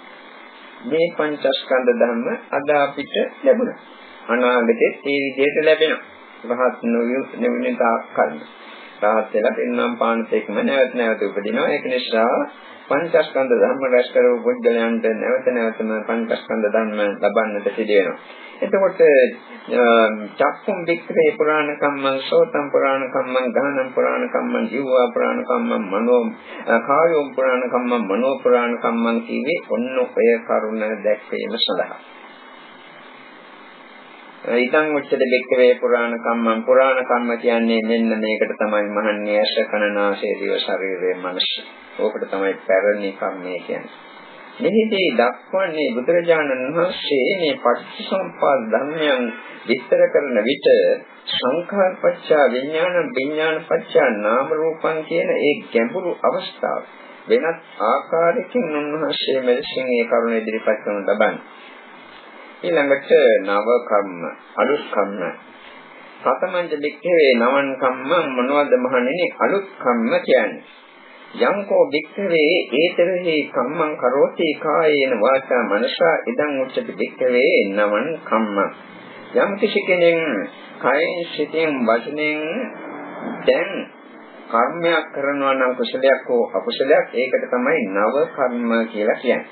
මේ පංචස්කන්ධ ධර්ම අද අපිට ලැබුණා. අනාගතේ ඒ විදිහට ලැබෙනවා. රහත් නොවන තාක්කල් රහත් වෙලා පින්නම් පානත් එක්ම නැවත නැවත උපදිනවා. ඒක නිසා පංචස්කන්ධ ධර්ම රැස් කරව පුද්ගලයන්ට නැවත නැවතම පංචස්කන්ධ ධර්ම ලබන්නට සිදු වෙනවා. එතකොට චක්කුම් වික්‍රේ පුරාණ කම්මං, සෝතම් පුරාණ කම්මං, ගානම් පුරාණ කම්මං, ජීවා පුරාණ කම්මං, මනෝ කායෝ පුරාණ කම්මං, මනෝ පුරාණ කම්මං කීවේ ඔන්න ඔය කරුණ දැක්වීම සඳහා. ඊතං උච්චද වික්‍රේ පුරාණ කම්මං, පුරාණ කම්ම කියන්නේ මෙන්න මේකට තමයි මහන්නේ ඇස, කන, නාසය, දිව, ශරීරය, මනස. ඕකට තමයි පැරණි කම්මය කියන්නේ. මෙහිදී දක්වන්නේ බුදුරජාණන් වහන්සේ මේ පටිච්චසමුප්පාද ධර්මයන් විස්තර කරන විට සංඛාරපච්චා විඥාන, විඥානපච්චා නාම රූපං කියන ඒ ගැඹුරු අවස්ථාව වෙනත් ආකාරයකින් උන්වහන්සේ මෙලෙසින් ඒ කරුණ ඉදිරිපත් කරන ලබන්නේ. ඊළඟට නව කම්ම, අලුත් කම්ම. සතමංජ දෙක්කේ නවන් කම්ම මොනවද මහණෙනි අලුත් කම්ම කියන්නේ? යංකෝ වික්ඛවේ ඒතරෙහි කම්මං කරෝති කායේන වාචා මනසා ඉදං උච්චති වික්ඛවේ නවන් කම්ම. යම් කිසි කෙනෙක් කයෙන් සිතෙන් වචනෙන් දැන් කර්මයක් කරනවා නම් කුසලයක් හෝ අකුසලයක්, ඒකට තමයි නව කර්ම කියලා කියන්නේ.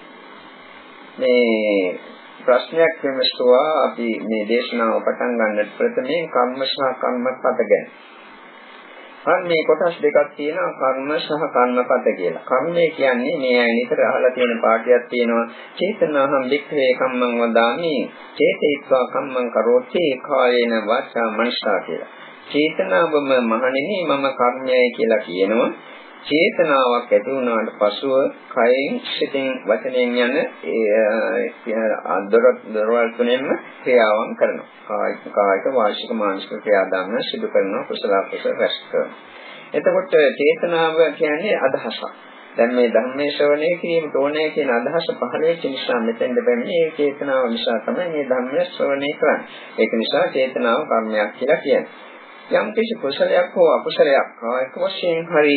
මේ ප්‍රශ්නයක් විමසුවා අපි මේ දේශනාව පටන් ගන්නට ප්‍රථමයෙන් කර්ම සහ කර්මපත ගැන. අන්න මේ කොටස් දෙකක් තියෙනවා, කර්ම සහ කර්මපත කියලා. කර්මය කියන්නේ මේ අය නිතර අහලා තියෙන පාඩියක් තියෙනවා. චේතනාහං වික්ඛවේ කම්මං වදාමි, චේතේත්වා කම්මං කරෝති කායේන වාචා මනසා කියලා. චේතනාවම මහණෙනි මම කර්මයයි කියලා කියනවා. චේතනාවක් ඇති වුණාට පසුව කයෙන් සිතෙන් වචනයෙන් යන ඒ දොරවල් තුනෙන්ම ක්‍රියාවන් කරනවා. කායික කායික වාචික මානසික ක්‍රියාදාම සිදු කරනවා කුසල අකුසල රැස් කරනවා. එතකොට චේතනාව කියන්නේ අදහසක්. දැන් මේ ධර්මයේ ශ්‍රවණය කිරීමට ඕනේ කියන අදහස පහළ වෙච්ච නිසා මෙතෙන්ද බැන්නේ ඒ චේතනාව නිසා තමයි මේ ධර්මයේ ශ්‍රවණය කරන්නේ. ඒක නිසා චේතනාව කර්මයක් කියලා කියන්නේ. යම් කිසි කුසලයක් හෝ අකුසලයක් කායික වශයෙන් හරි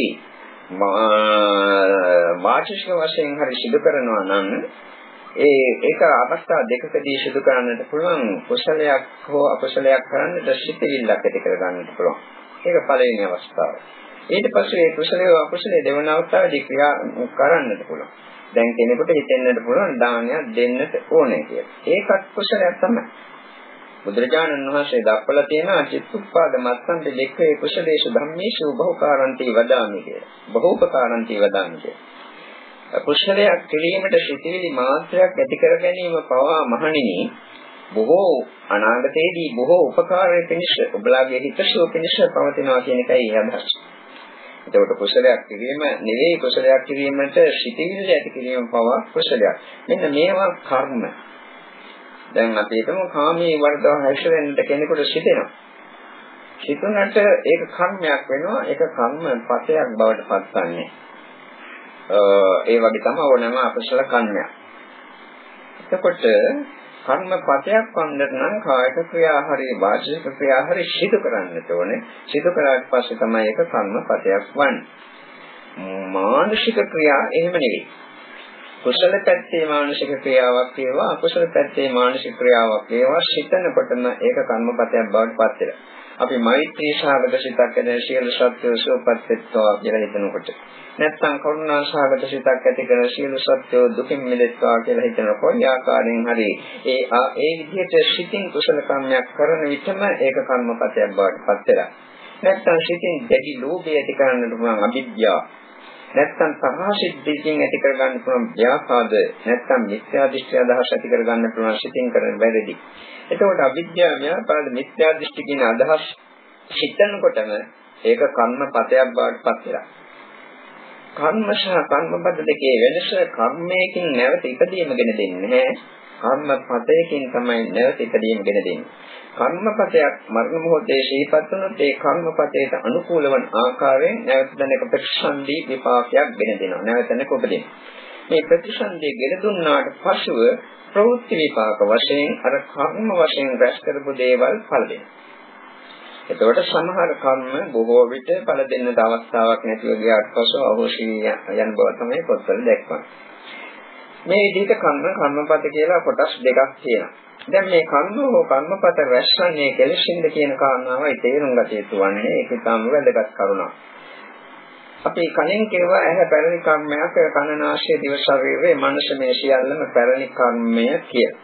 වාචික වශයෙන් හරි සිදු කරනවා නම් ඒ ඒක අවස්ථා දෙකකදී සිදු කරන්නට පුළුවන්. කුසලයක් හෝ අකුසලයක් කරන්නට සිතිවිල්ලක් ඇති කර ගන්නට පුළුවන්. ඒක පළවෙනි අවස්ථාව. ඊට පස්සේ ඒ කුසලයේ අකුසලයේ දෙවන අවස්ථාවේදී ක්‍රියා කරන්නට පුළුවන්. දැන් කෙනෙකුට හිතෙන්නට පුළුවන් දානයක් දෙන්නට ඕනේ කියලා. ඒකත් කුසලයක් තමයි. බුදුරජාණන් වහන්සේ දක්වලා තියෙනවා චිත්තුප්පාද මත්තන්ට දෙක්කේ කුසලේසු ධම්මේසු බහුකාරන්ති වදාමි කියලා. බහූපකාරන්ති වදාමි කියලා. කුසලයක් කිරීමට සිටිවිලි මාත්‍රයක් ඇති කර ගැනීම පවා මහණෙනි බොහෝ අනාගතයේදී බොහෝ උපකාරයේ පිණිස ඔබලාගේ හිතසුව පිණිස පවතිනවා කියන එකයි අදහස. එතකොට කුසලයක් කිරීම නෙවෙයි කුසලයක් කිරීමට සිටිවිලි ඇති කිරීම පවා කුසලයක්. මෙන්න මේවා කර්ම. දැන් අපි හිතමු කාමී වර්ධව හැසිරෙන්නට කෙනෙකුට සිටෙනවා. සිතුනට ඒක කර්මයක් වෙනවා. ඒක කර්ම පතයක් බවට පත්වන්නේ. ඒ වගේ තමයි ඕනෑම අකුසල කර්මයක්. එතකොට කර්ම පතයක් වන්නට නම් කායික ක්‍රියා හරි වාචික ක්‍රියා හරි සිදු කරන්නට ඕනේ. සිදු කරාට පස්සේ තමයි ඒක කර්ම පතයක් වන්නේ. මානසික ක්‍රියා එහෙම නෙවෙයි. කුසල පැත්තේ මානසික ක්‍රියාවක් වේවා අකුසල පැත්තේ මානසික ක්‍රියාවක් වේවා සිතනකොටම ඒක කර්මපතයක් බවට පත් වෙනවා. අපි මෛත්‍රී සාගත සිතක් ඇති සියලු සත්ත්වයෝ සුවපත් වෙත්වා කියලා හිතනකොට නැත්නම් කරුණා සාගත සිතක් ඇති කර සියලු සත්ත්වයෝ දුකින් මිදෙත්වා කියලා හිතනකොට කොයි ආකාරයෙන් හරි ඒ ඒ විදිහට සිතින් කුසල කර්මයක් කරන විටම ඒක කර්මපතයක් බවට පත් වෙනවා. නැත්නම් සිතින් දැඩි ලෝභය ඇති කරන්නට පුළුවන් අවිද්‍යාව නැත්නම් තරහසිද්ධියකින් ඇති කර ගන්න පුළුවන් ව්‍යාපාද නැත්නම් මිත්‍යා දෘෂ්ටි අදහස් ඇති කර ගන්න පුළුවන් සිතින් කරන වැරදි. එතකොට අවිද්‍යාව ව්‍යාපාද මිත්‍යා දෘෂ්ටි කියන අදහස් හිතනකොටම ඒක කර්ම පතයක් බවට පත් වෙනවා. කර්ම සහ කර්මපද දෙකේ වෙනස කර්මයකින් නැවත ඉදීම ගෙන දෙන්නේ නැහැ. කර්ම පතයකින් තමයි නැවත ඉදීම ගෙන දෙන්නේ. කර්මපතයක් මරණ මොහොතේ ශීපත් වුණොත් ඒ කර්මපතයට අනුකූල වන ආකාරයෙන් නැවත දැනක ප්‍රතිසන්දි විපාකයක් ගෙන දෙනවා. නැවත දැනක උපදින. මේ ප්‍රතිසන්දිය ගෙන දුන්නාට පසුව ප්‍රවෘත්ති විපාක වශයෙන් අර කර්ම වශයෙන් රැස් කරපු දේවල් ඵල දෙනවා. එතකොට සමහර කර්ම බොහෝ විට ඵල දෙන්නට අවස්ථාවක් නැතිව ගියාට පසු අවශ්‍ය යන බව තමයි පොත්වල දැක්වන්නේ. මේ විදිහට කර්ම කර්මපත කියලා කොටස් දෙකක් තියෙනවා. දැන් මේ කර්ම හෝ කර්මපත රැස්වන්නේ කෙලෙසින්ද කියන කාරණාවයි තේරුම් ගත යුතු වන්නේ. ඒක තමයි වැදගත් කරුණක්. අපි කලින් කියවා ඇහැ පැරණි කර්මයක්, කන නාසය දිව ශරීරයේ මනස මේ සියල්ලම පැරණි කර්මය කියලා.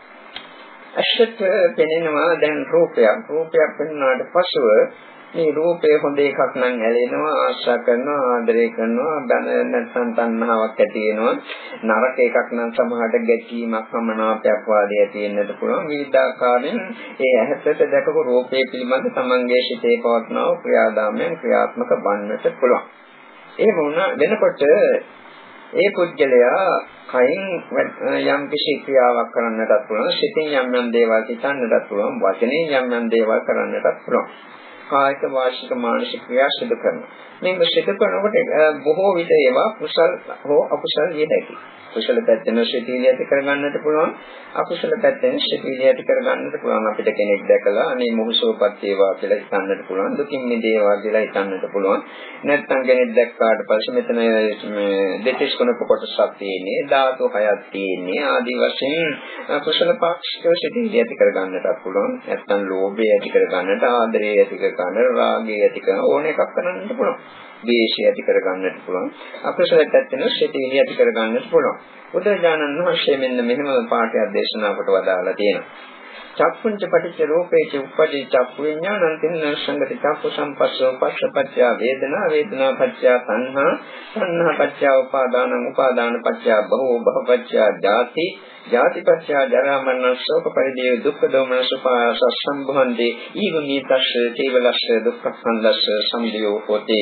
ඇසට පෙනෙනවා දැන් රූපයක්. රූපයක් පෙනුනාට පසුව මේ රූපේ හොඳ එකක් නම් ඇලෙනවා, ආශා කරනවා, ආදරය කරනවා, බඳ නැත්නම් තණ්හාවක් ඇති වෙනවා. නරක එකක් නම් සමහරට ගැටීමක්, සමනාපයක් වාදී ඇති වෙන්නත් පුළුවන්. විවිධාකාරයෙන් ඒ ඇහැට දැකපු රූපේ පිළිබඳ තමන්ගේ සිතේ පවත්නා ක්‍රියාදාමයන් ක්‍රියාත්මක වන්නට පුළුවන්. ඒ වුණා වෙනකොට ඒ පුද්ගලයා කයින් යම් කිසි ක්‍රියාවක් කරන්නටත් පුළුවන්, සිතින් යම් යම් දේවල් හිතන්නටත් පුළුවන්, වචනෙන් යම් යම් දේවල් කරන්නටත් පුළුවන්. කායික වාචික මානසික ක්‍රියා සිදු කරනවා. මේක සිදු කරනකොට බොහෝ විට ඒවා කුසල හෝ අකුසල විය හැකියි. කුසල පැත්තෙන් සිතිවිලි ඇති කරගන්නට පුළුවන්, අකුසල පැත්තෙන් සිතිවිලි ඇති කරගන්නට පුළුවන්. අපිට කෙනෙක් දැකලා අනේ මොහොසෝපත් වේවා කියලා හිතන්නට පුළුවන්, දුකින් මිදේවා කියලා හිතන්නට පුළුවන්. නැත්නම් කෙනෙක් දැක්කාට පස්සේ මෙතන දෙතිස් කුණප කොටසක් තියෙන්නේ, ධාතු හයක් තියෙන්නේ ආදී වශයෙන් කුසල පාක්ෂික සිතිවිලි ඇති කරගන්නට පුළුවන්. නැත්නම් ලෝභය ඇති කරගන්නට, ආදරය ඇති කරගන්නට, රාගය ඇති කරන ඕන එකක් කරන්නට පුළුවන්. ද්වේෂය ඇති කරගන්නට පුළුවන්. අකුසල පැත්තෙන් සිතිවිලි ඇති කරගන්නට පුළුවන්. බුදුරජාණන් වහන්සේ මෙන්න මෙහෙම පාඩයක් දේශනා කොට වදාලා තියෙනවා. චක්කුංච පටිච්ච රූපේච උප්පදී චක්කු විඥානං තින්න සංගති චක්කු සම්පස්සෝ පස්සපච්චය වේදනා වේදනා පච්චය තණ්හා තණ්හා පච්චය උපාදානං උපාදාන පච්චය භවෝ භවපච්චය ජාති ජාති පච්චය ජරා මරණ ශෝක පරිදේ දුක්ඛ දෝමන සුපාස සම්භවන්ති ඊගුණී තස්ස තේවලස්ස දුක්ඛ සංදස්ස සම්දියෝ හොති.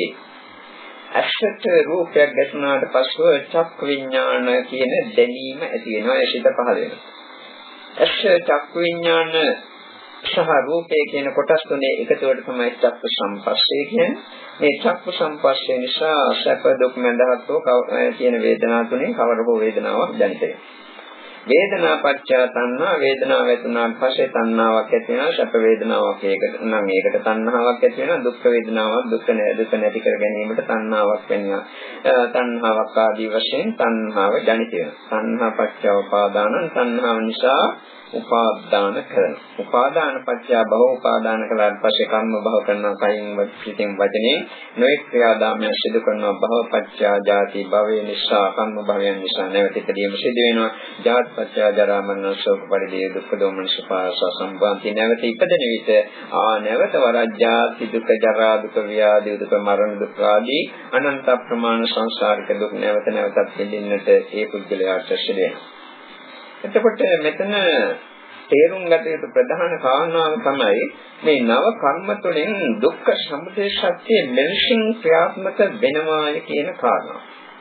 අක්ෂත රූපයක් ගැටුණාට පස්සෙ චක්ක විඥාන කියන දැනීම ඇති වෙනවා. ඒ සිත පහළ වෙනවා. අක්ෂ චක්ක විඥාන සහ රූපේ කියන කොටස් තුනේ එකතුවට තමයි චක්ක සම්පස්සේ කියන්නේ. මේ චක්ක සම්පස්සේ නිසා සැප දුක් මඳහත්ව කියන වේදනා තුනේ කවර හෝ වේදනාවක් දැනිට වෙනවා. වේදනා පච්චය තණ්හා වේදනාව ඇතුණාට පස්සේ තණ්හාවක් ඇති වෙනවා. සැප වේදනාවක් ඒකට නම් ඒකට තණ්හාවක් ඇති වෙනවා. දුක් වේදනාවක් දුක දුක නැති කර ගැනීමට තණ්හාවක් වෙනවා. තණ්හාවක් ආදී වශයෙන් තණ්හාව ජනිත වෙනවා. තණ්හා පච්චය උපාදානං තණ්හාව නිසා උපාදාන කරන. උපාදාන පත්‍ය භව උපාදාන කළාට පස්සේ කර්ම භව කරනවා. කයින් වචිතින් වචනේ නොඑක් ක්‍රියාදාමයන් සිදු කරනවා. භව පත්‍ය ජාති භවය නිසා කර්ම භවයන් නිසා නැවත ඉදීම සිදු වෙනවා. ජාති පත්‍ය ජරා මරණ ශෝක පරිදේ දුක්ඛ දෝමන සුපාස සම්භාන්ති නැවත ඉපදෙන විට ආ නැවත වරජ්ජාති දුක ජරා දුක ව්‍යාධි දුක මරණ දුක් ආදී අනන්ත ප්‍රමාණ සංසාරික දුක් නැවත නැවතත් විඳින්නට ඒ පුද්ගලයාට සිදු වෙනවා. එතකොට මෙතන තේරුම් ගත යුතු ප්‍රධාන කාරණාව තමයි මේ නව කර්ම තුළින් දුක්ඛ සමුදය සත්‍ය මෙලෙසින් ක්‍රියාත්මක වෙනවාය කියන කාරණාව.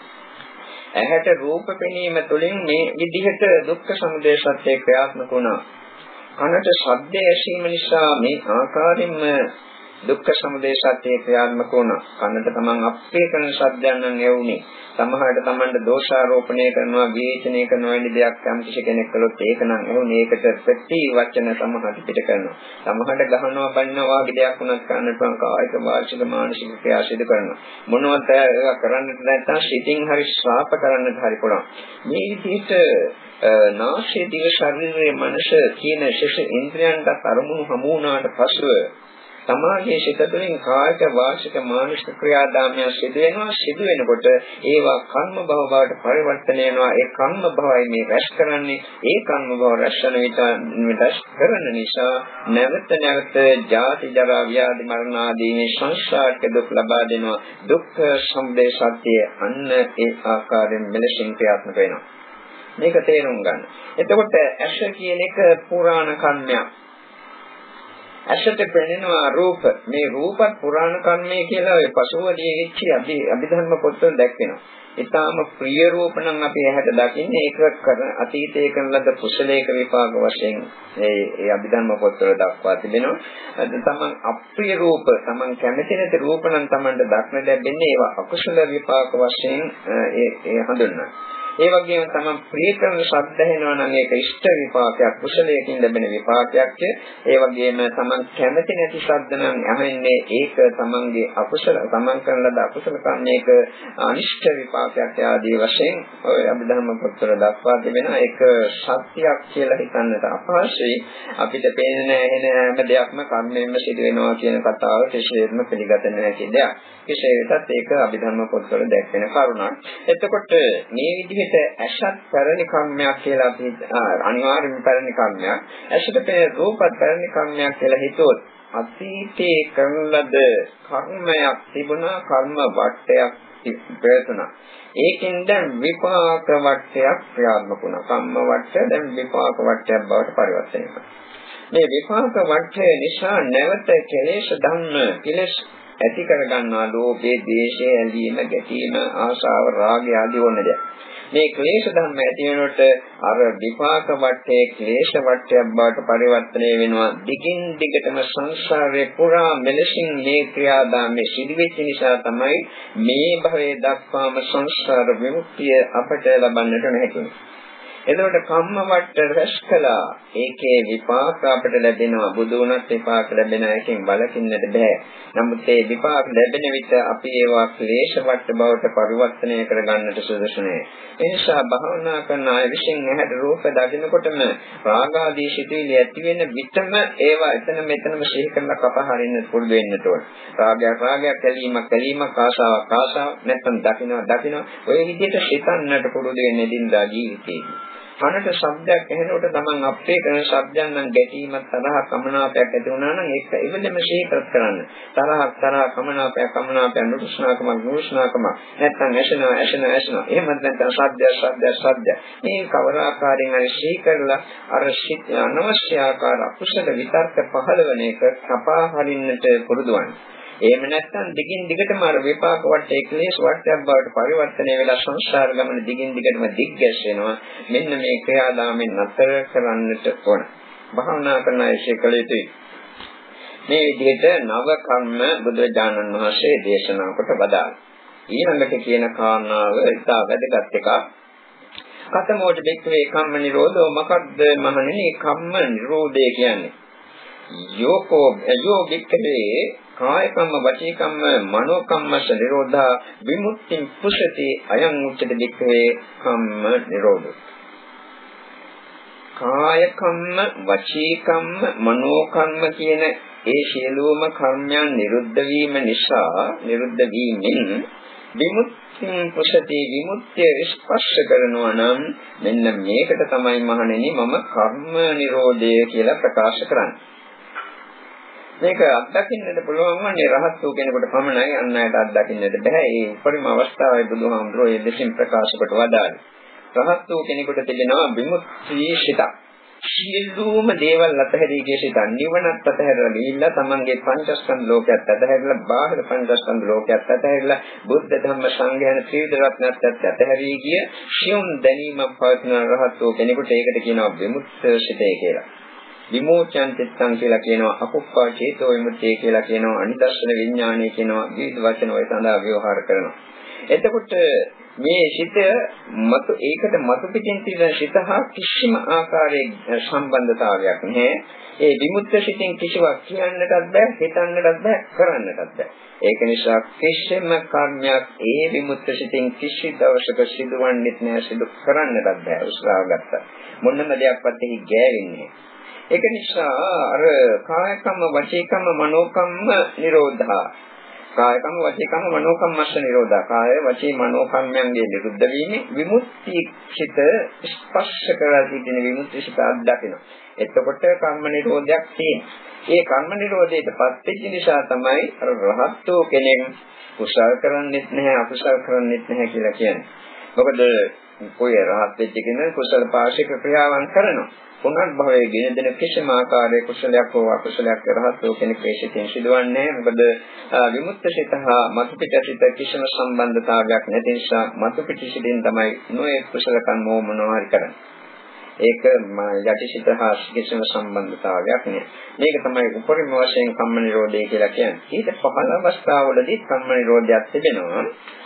ඇහැට රූප පෙනීම තුළින් මේ විදිහට දුක්ඛ සමුදය සත්‍ය ක්‍රියාත්මක වුණා. කනට ශබ්ද ඇසීම නිසා මේ ආකාරයෙන්ම දුක්ඛ සමුදය සත්‍ය ක්‍රියාත්මක වුණා. කනට තමන් අප්‍රිය කරන ශබ්දයන් නම් ඇවුනේ. සමහරට තමන්ට දෝෂාරෝපණය කරනවා, විවේචනය කරනවා වෙන දෙයක් යම් කිසි කෙනෙක් කළොත් ඒක නම් ඇහුනේ ඒකට ප්‍රති වචන සමහරට පිට කරනවා. සමහරට ගහනවා, බන්නවා වගේ දෙයක් වුණත් කන්නට පුළුවන් කායික, වාචික, මානසික ක්‍රියා සිදු කරනවා. මොනවද ඒවා කරන්නට නැත්නම් සිතින් හරි ශ්‍රාප කරන්නට හරි පුළුවන්. මේ විදිහට නාසය, දිව, ශරීරයේ මනස කියන ශේෂ ඉන්ද්‍රයන්ට අරමුණු හමු වුණාට පසුව සමාජයේ සිත තුළින් කායික වාචික මානසික ක්‍රියාදාමයන් සිදු වෙනවා. සිදු වෙනකොට ඒවා කර්ම භව බවට පරිවර්තනය වෙනවා. ඒ කර්ම භවයි මේ රැස් කරන්නේ. ඒ කර්ම භව රැස් වෙන විට රැස් කරන නිසා නැවත නැවත ජාති ජරා ව්‍යාධි මරණ ආදී මේ සංසාරික දුක් ලබා දෙනවා. දුක්ඛ සමුදය සත්‍ය අන්න ඒ ආකාරයෙන් මෙලෙසින් ක්‍රියාත්මක වෙනවා. මේක තේරුම් ගන්න. එතකොට ඇස කියන එක පුරාණ කර්මයක්. ඇසට පෙනෙනවා රූප. මේ රූපත් පුරාණ කර්මය කියලා ඔය පසුවදී වෙච්ච අපි අභිධර්ම පොත්වල දැක්වෙනවා. ඊටාම ප්‍රිය රූප නම් අපි ඇහැට දකින්නේ ඒක කරන අතීතයේ කරන ලද කුසලයක විපාක වශයෙන් ඒ ඒ අභිධර්ම පොත්වල දක්වා තිබෙනවා. තමන් අප්‍රිය රූප, තමන් කැමති නැති රූප නම් තමන්ට දක්න ලැබෙන්නේ ඒවා අකුසල විපාක වශයෙන් ඒ ඒ හඳුන්වනවා. ඒ වගේම තමන් ප්‍රිය කරන ශබ්ද ඇහෙනවා නම් ඒක ඉෂ්ට විපාකයක්, කුසලයකින් ලැබෙන විපාකයක්. ඒ වගේම තමන් කැමති නැති ශබ්ද නම් ඇහෙන්නේ ඒක තමන්ගේ අකුසල, තමන් කරන ලද අකුසල කර්මයක අනිෂ්ට විපාකයක් ආදී වශයෙන් ඔය අභිධර්ම පොත්වල දක්වා තිබෙනවා. ඒක සත්‍යයක් කියලා හිතන්නට අපහසුයි. අපිට පේන්නේ ඇහෙන හැම දෙයක්ම කර්මයෙන්ම සිදු වෙනවා කියන කතාව කිසිසේත්ම පිළිගත නැති දෙයක්. කෙසේ වෙතත් ඒක අභිධර්ම පොත්වල දැක්වෙන කරුණක්. එතකොට මේ විදිහට ඇසත් පැරණි කර්මයක් කියලා අපි අනිවාර්යයෙන්ම පැරණි කර්මයක්. ඇසට පෙනෙන රූපත් පැරණි කර්මයක් කියලා හිතුවොත් අතීතයේ කරන ලද කර්මයක් තිබුණා, කර්ම වටයක් ප්‍රයත්න. ඒකෙන් දැන් විපාක වටයක් ක්‍රියාත්මක වුණා. කම්ම වටය දැන් විපාක වටයක් බවට පරිවර්තනය වෙනවා. මේ විපාක වටය නිසා නැවත කෙලෙස් ධම්ම කෙලෙස් ඇති කර ගන්නවා. ලෝභය, ද්වේෂය, ඇලීම, ගැටීම, ආශාව, රාගය ආදී ඕන දෙයක්. මේ ක්ලේශ ධර්ම ඇති වෙනකොට අර විපාක වටේ ක්ලේශ වටයක් බවට පරිවර්තනය වෙනවා. දිගින් දිගටම සංසාරේ පුරා මෙලෙසින් මේ ක්‍රියාදාමයේ සිදුවෙච්ච නිසා තමයි මේ භවයේ දක්වාම සංසාර විමුක්තිය අපට ලබන්නට නැතුනේ. එතකොට කම්ම වට රැස් කළා. ඒකේ විපාක අපට ලැබෙනවා. බුදු වුණත් විපාක ලැබෙන එකෙන් බලකින්නට බෑ. නමුත් ඒ විපාක ලැබෙන විට අපි ඒවා ක්ලේශ වට බවට පරිවර්තනය කර ගන්නට සුදුසු නෑ. ඒ නිසා භාවනා කරන අය විසින් ඇහැට රූප දකිනකොටම රාග ආදී සිතුවිලි ඇති වෙන විටම ඒවා එතන මෙතනම සිහි කරලා කපහරින්න පුරුදු වෙන්නට ඕන. රාගයක් රාගයක්, කැලීමක් කැලීමක්, ආශාවක් ආශාවක්, නැත්නම් දකින්නවා දකින්නවා. ඔය විදිහට හිතන්නට පුරුදු වෙන්නේ දිනදා ජීවිතේදී. කනට ශබ්දයක් ඇහෙනකොට තමන් අපේ කරන ශබ්දයන් නම් ගැටීමක් තරහක් කමනාපයක් ඇති වුණා නම් ඒක ඉවෙලම ශීකරත් කරන්න. තරහක් තරහ කමනාපයක් කමනාපයක් නුරුස්නාකමක් නුරුස්නාකමක් නැත්නම් ඇසෙනවා ඇසෙනවා ඇසෙනවා. එහෙම නැත්නම් ශබ්දය ශබ්දය ශබ්දය. මේ කවර ආකාරයෙන් හරි ශීකරලා අර අනවශ්‍ය ආකාර අකුසල විතර්ක පහළවන එක කපා හරින්නට පුරුදු වන්න. එහෙම නැත්නම් දිගින් දිගටම අර විපාක වටේ ක්ලේශ වටයක් බවට පරිවර්තනය වෙලා සංසාර ගමන දිගින් දිගටම දිග්ගැස් වෙනවා. මෙන්න මේ ක්‍රියාදාමෙන් නතර කරන්නට ඕන. භාවනා කරන අයසේ කළ යුතුයි. මේ විදිහට නව කර්ම බුදුරජාණන් වහන්සේ දේශනා කොට වදාළා. ඊළඟට කියන කාරණාව ඉතා වැදගත් එකක්. කතමෝච බික්ඛවේ කම්ම නිරෝධෝ මොකද්ද මහණෙනි කම්ම නිරෝධය කියන්නේ? යෝකෝ යෝ බික්ඛවේ කාය කම්ම වචී කම්ම මනෝ කම්මස නිරෝධා විමුක්තිං පුසති අයං උච්චති බික්ඛවේ කම්ම නිරෝධෝ. කාය කම්ම වචී කම්ම මනෝ කම්ම කියන ඒ සියලුම කර්මයන් නිරුද්ධ වීම නිසා නිරුද්ධ වීමෙන් විමුක්තිං පුසති විමුක්තිය ස්පර්ශ කරනවා නම් මෙන්න මේකට තමයි මහණෙනි මම කර්ම නිරෝධය කියලා ප්‍රකාශ කරන්නේ. මේක අත්දකින්නට පුළුවන් වන්නේ රහත් වූ කෙනෙකුට පමණයි. අන් අයට අත්දකින්නට බෑ. ඒ උපරිම අවස්ථාවේ බුදුහාමුදුරෝ මේ දෙසින් ප්‍රකාශ කොට වදාළේ. රහත් වූ කෙනෙකුට තිබෙනවා විමුක්තිය සිත. සියලුම දේවල් අතහැරී ගිය සිත නිවනත් අතහැරලා ගිහිල්ලා තමන්ගේ පංචස්කන්ධ ලෝකයට අතහැරලා බාහිර පංචස්කන්ධ ලෝකයට අතහැරලා බුද්ධ ධම්ම සංඝ යන ත්‍රිවිධ රත්නත් අතහැරී ගිය සියුම් දැනීමක් පවතින රහත් වූ කෙනෙකුට ඒකට කියනවා විමුක්ත සිතේ කියලා. විමෝචන චිත්තං කියලා කියනවා, අකුප්පා චේතෝ විමුක්තිය කියලා කියනවා, අනිදර්ශන විඥානය කියනවා. විවිධ වචන ඔය සඳහා ව්‍යවහාර කරනවා. එතකොට මේ සිත මතු ඒකට මතු පිටින් තියෙන සිත හා කිසිම ආකාරයක සම්බන්ධතාවයක් නැහැ. ඒ විමුක්ත සිතින් කිසිවක් කියන්නටත් බෑ, හිතන්නටත් බෑ, කරන්නටත් බෑ. ඒක නිසා කිසිම කර්මයක් ඒ විමුක්ත සිතින් කිසි දවසක සිදුවන්නේත් නැහැ, සිදු කරන්නටත් බෑ. උත්සාහ ගත්තා. මොනම දෙයක්වත් එහි ගෑවෙන්නේ නැහැ. ඒක නිසා අර කායකම්ම වචීකම්ම මනෝකම්ම නිරෝධා. කායකම්ම වචීකම්ම මනෝකම්මස්ස නිරෝධා. කාය වචී මනෝකම්මයන්ගේ නිරුද්ධ වීම විමුක්ති සිත ස්පර්ශ කරලා සිටින විමුක්ති සිත අත්දකිනවා. එතකොට කර්ම නිරෝධයක් තියෙනවා. ඒ කර්ම නිරෝධයට පත් වෙච්ච නිසා තමයි අර රහත්ෝ කෙනෙක් කුසල් කරන්නේත් නැහැ අකුසල් කරන්නේත් නැහැ කියලා කියන්නේ. මොකද කොයි රහත් වෙච්ච කෙනෙක් කුසල පාශික ක්‍රියාවන් කරනවා. පුනර් භවයේ ගෙන දෙන කිසිම ආකාරයක කුසලයක් හෝ අකුසලයක් කරහත් ඕ කෙනෙක් විශේෂයෙන් සිදුවන්නේ නැහැ. මොකද විමුක්ත සිත හා මතු පිට සිත කිසිම සම්බන්ධතාවයක් නැති නිසා මතු පිට සිතින් තමයි නොයේ කුසල කර්ම මොනවා හරි කරන්නේ. ඒක යටිසිත හා කිසිම සම්බන්ධතාවයක් නැහැ. මේක තමයි උපරිම වශයෙන් කම්ම නිරෝධය කියලා කියන්නේ. ඊට පහළ අවස්ථාවවලදී කම්ම නිරෝධයක් තිබෙනවා.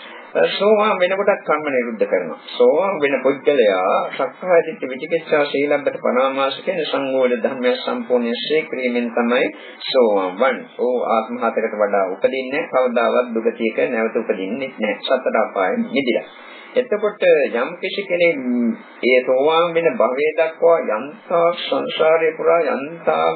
සෝවාන් වෙනකොටත් කර්ම නිරුද්ධ කරනවා. සෝවාන් වෙන පුද්ගලයා සක්කාය දිට්ඨි විචිකිච්ඡා සීලබ්බත පරාමාස කියන සංගෝල ධර්මය සම්පූර්ණ ශ්‍රේක්‍රීමෙන් තමයි සෝවාන් වන්නේ. ඕ ආත්ම හතරකට වඩා උපදින්නේ කවදාවත් දුගතියක නැවත උපදින්නේ නැහැ. සතර අපායෙන් මිදිලා. එතකොට යම් කිසි කෙනෙක් ඒ සෝවාන් වෙන භවයේ දක්වා යන්තා සංසාරේ පුරා යන්තා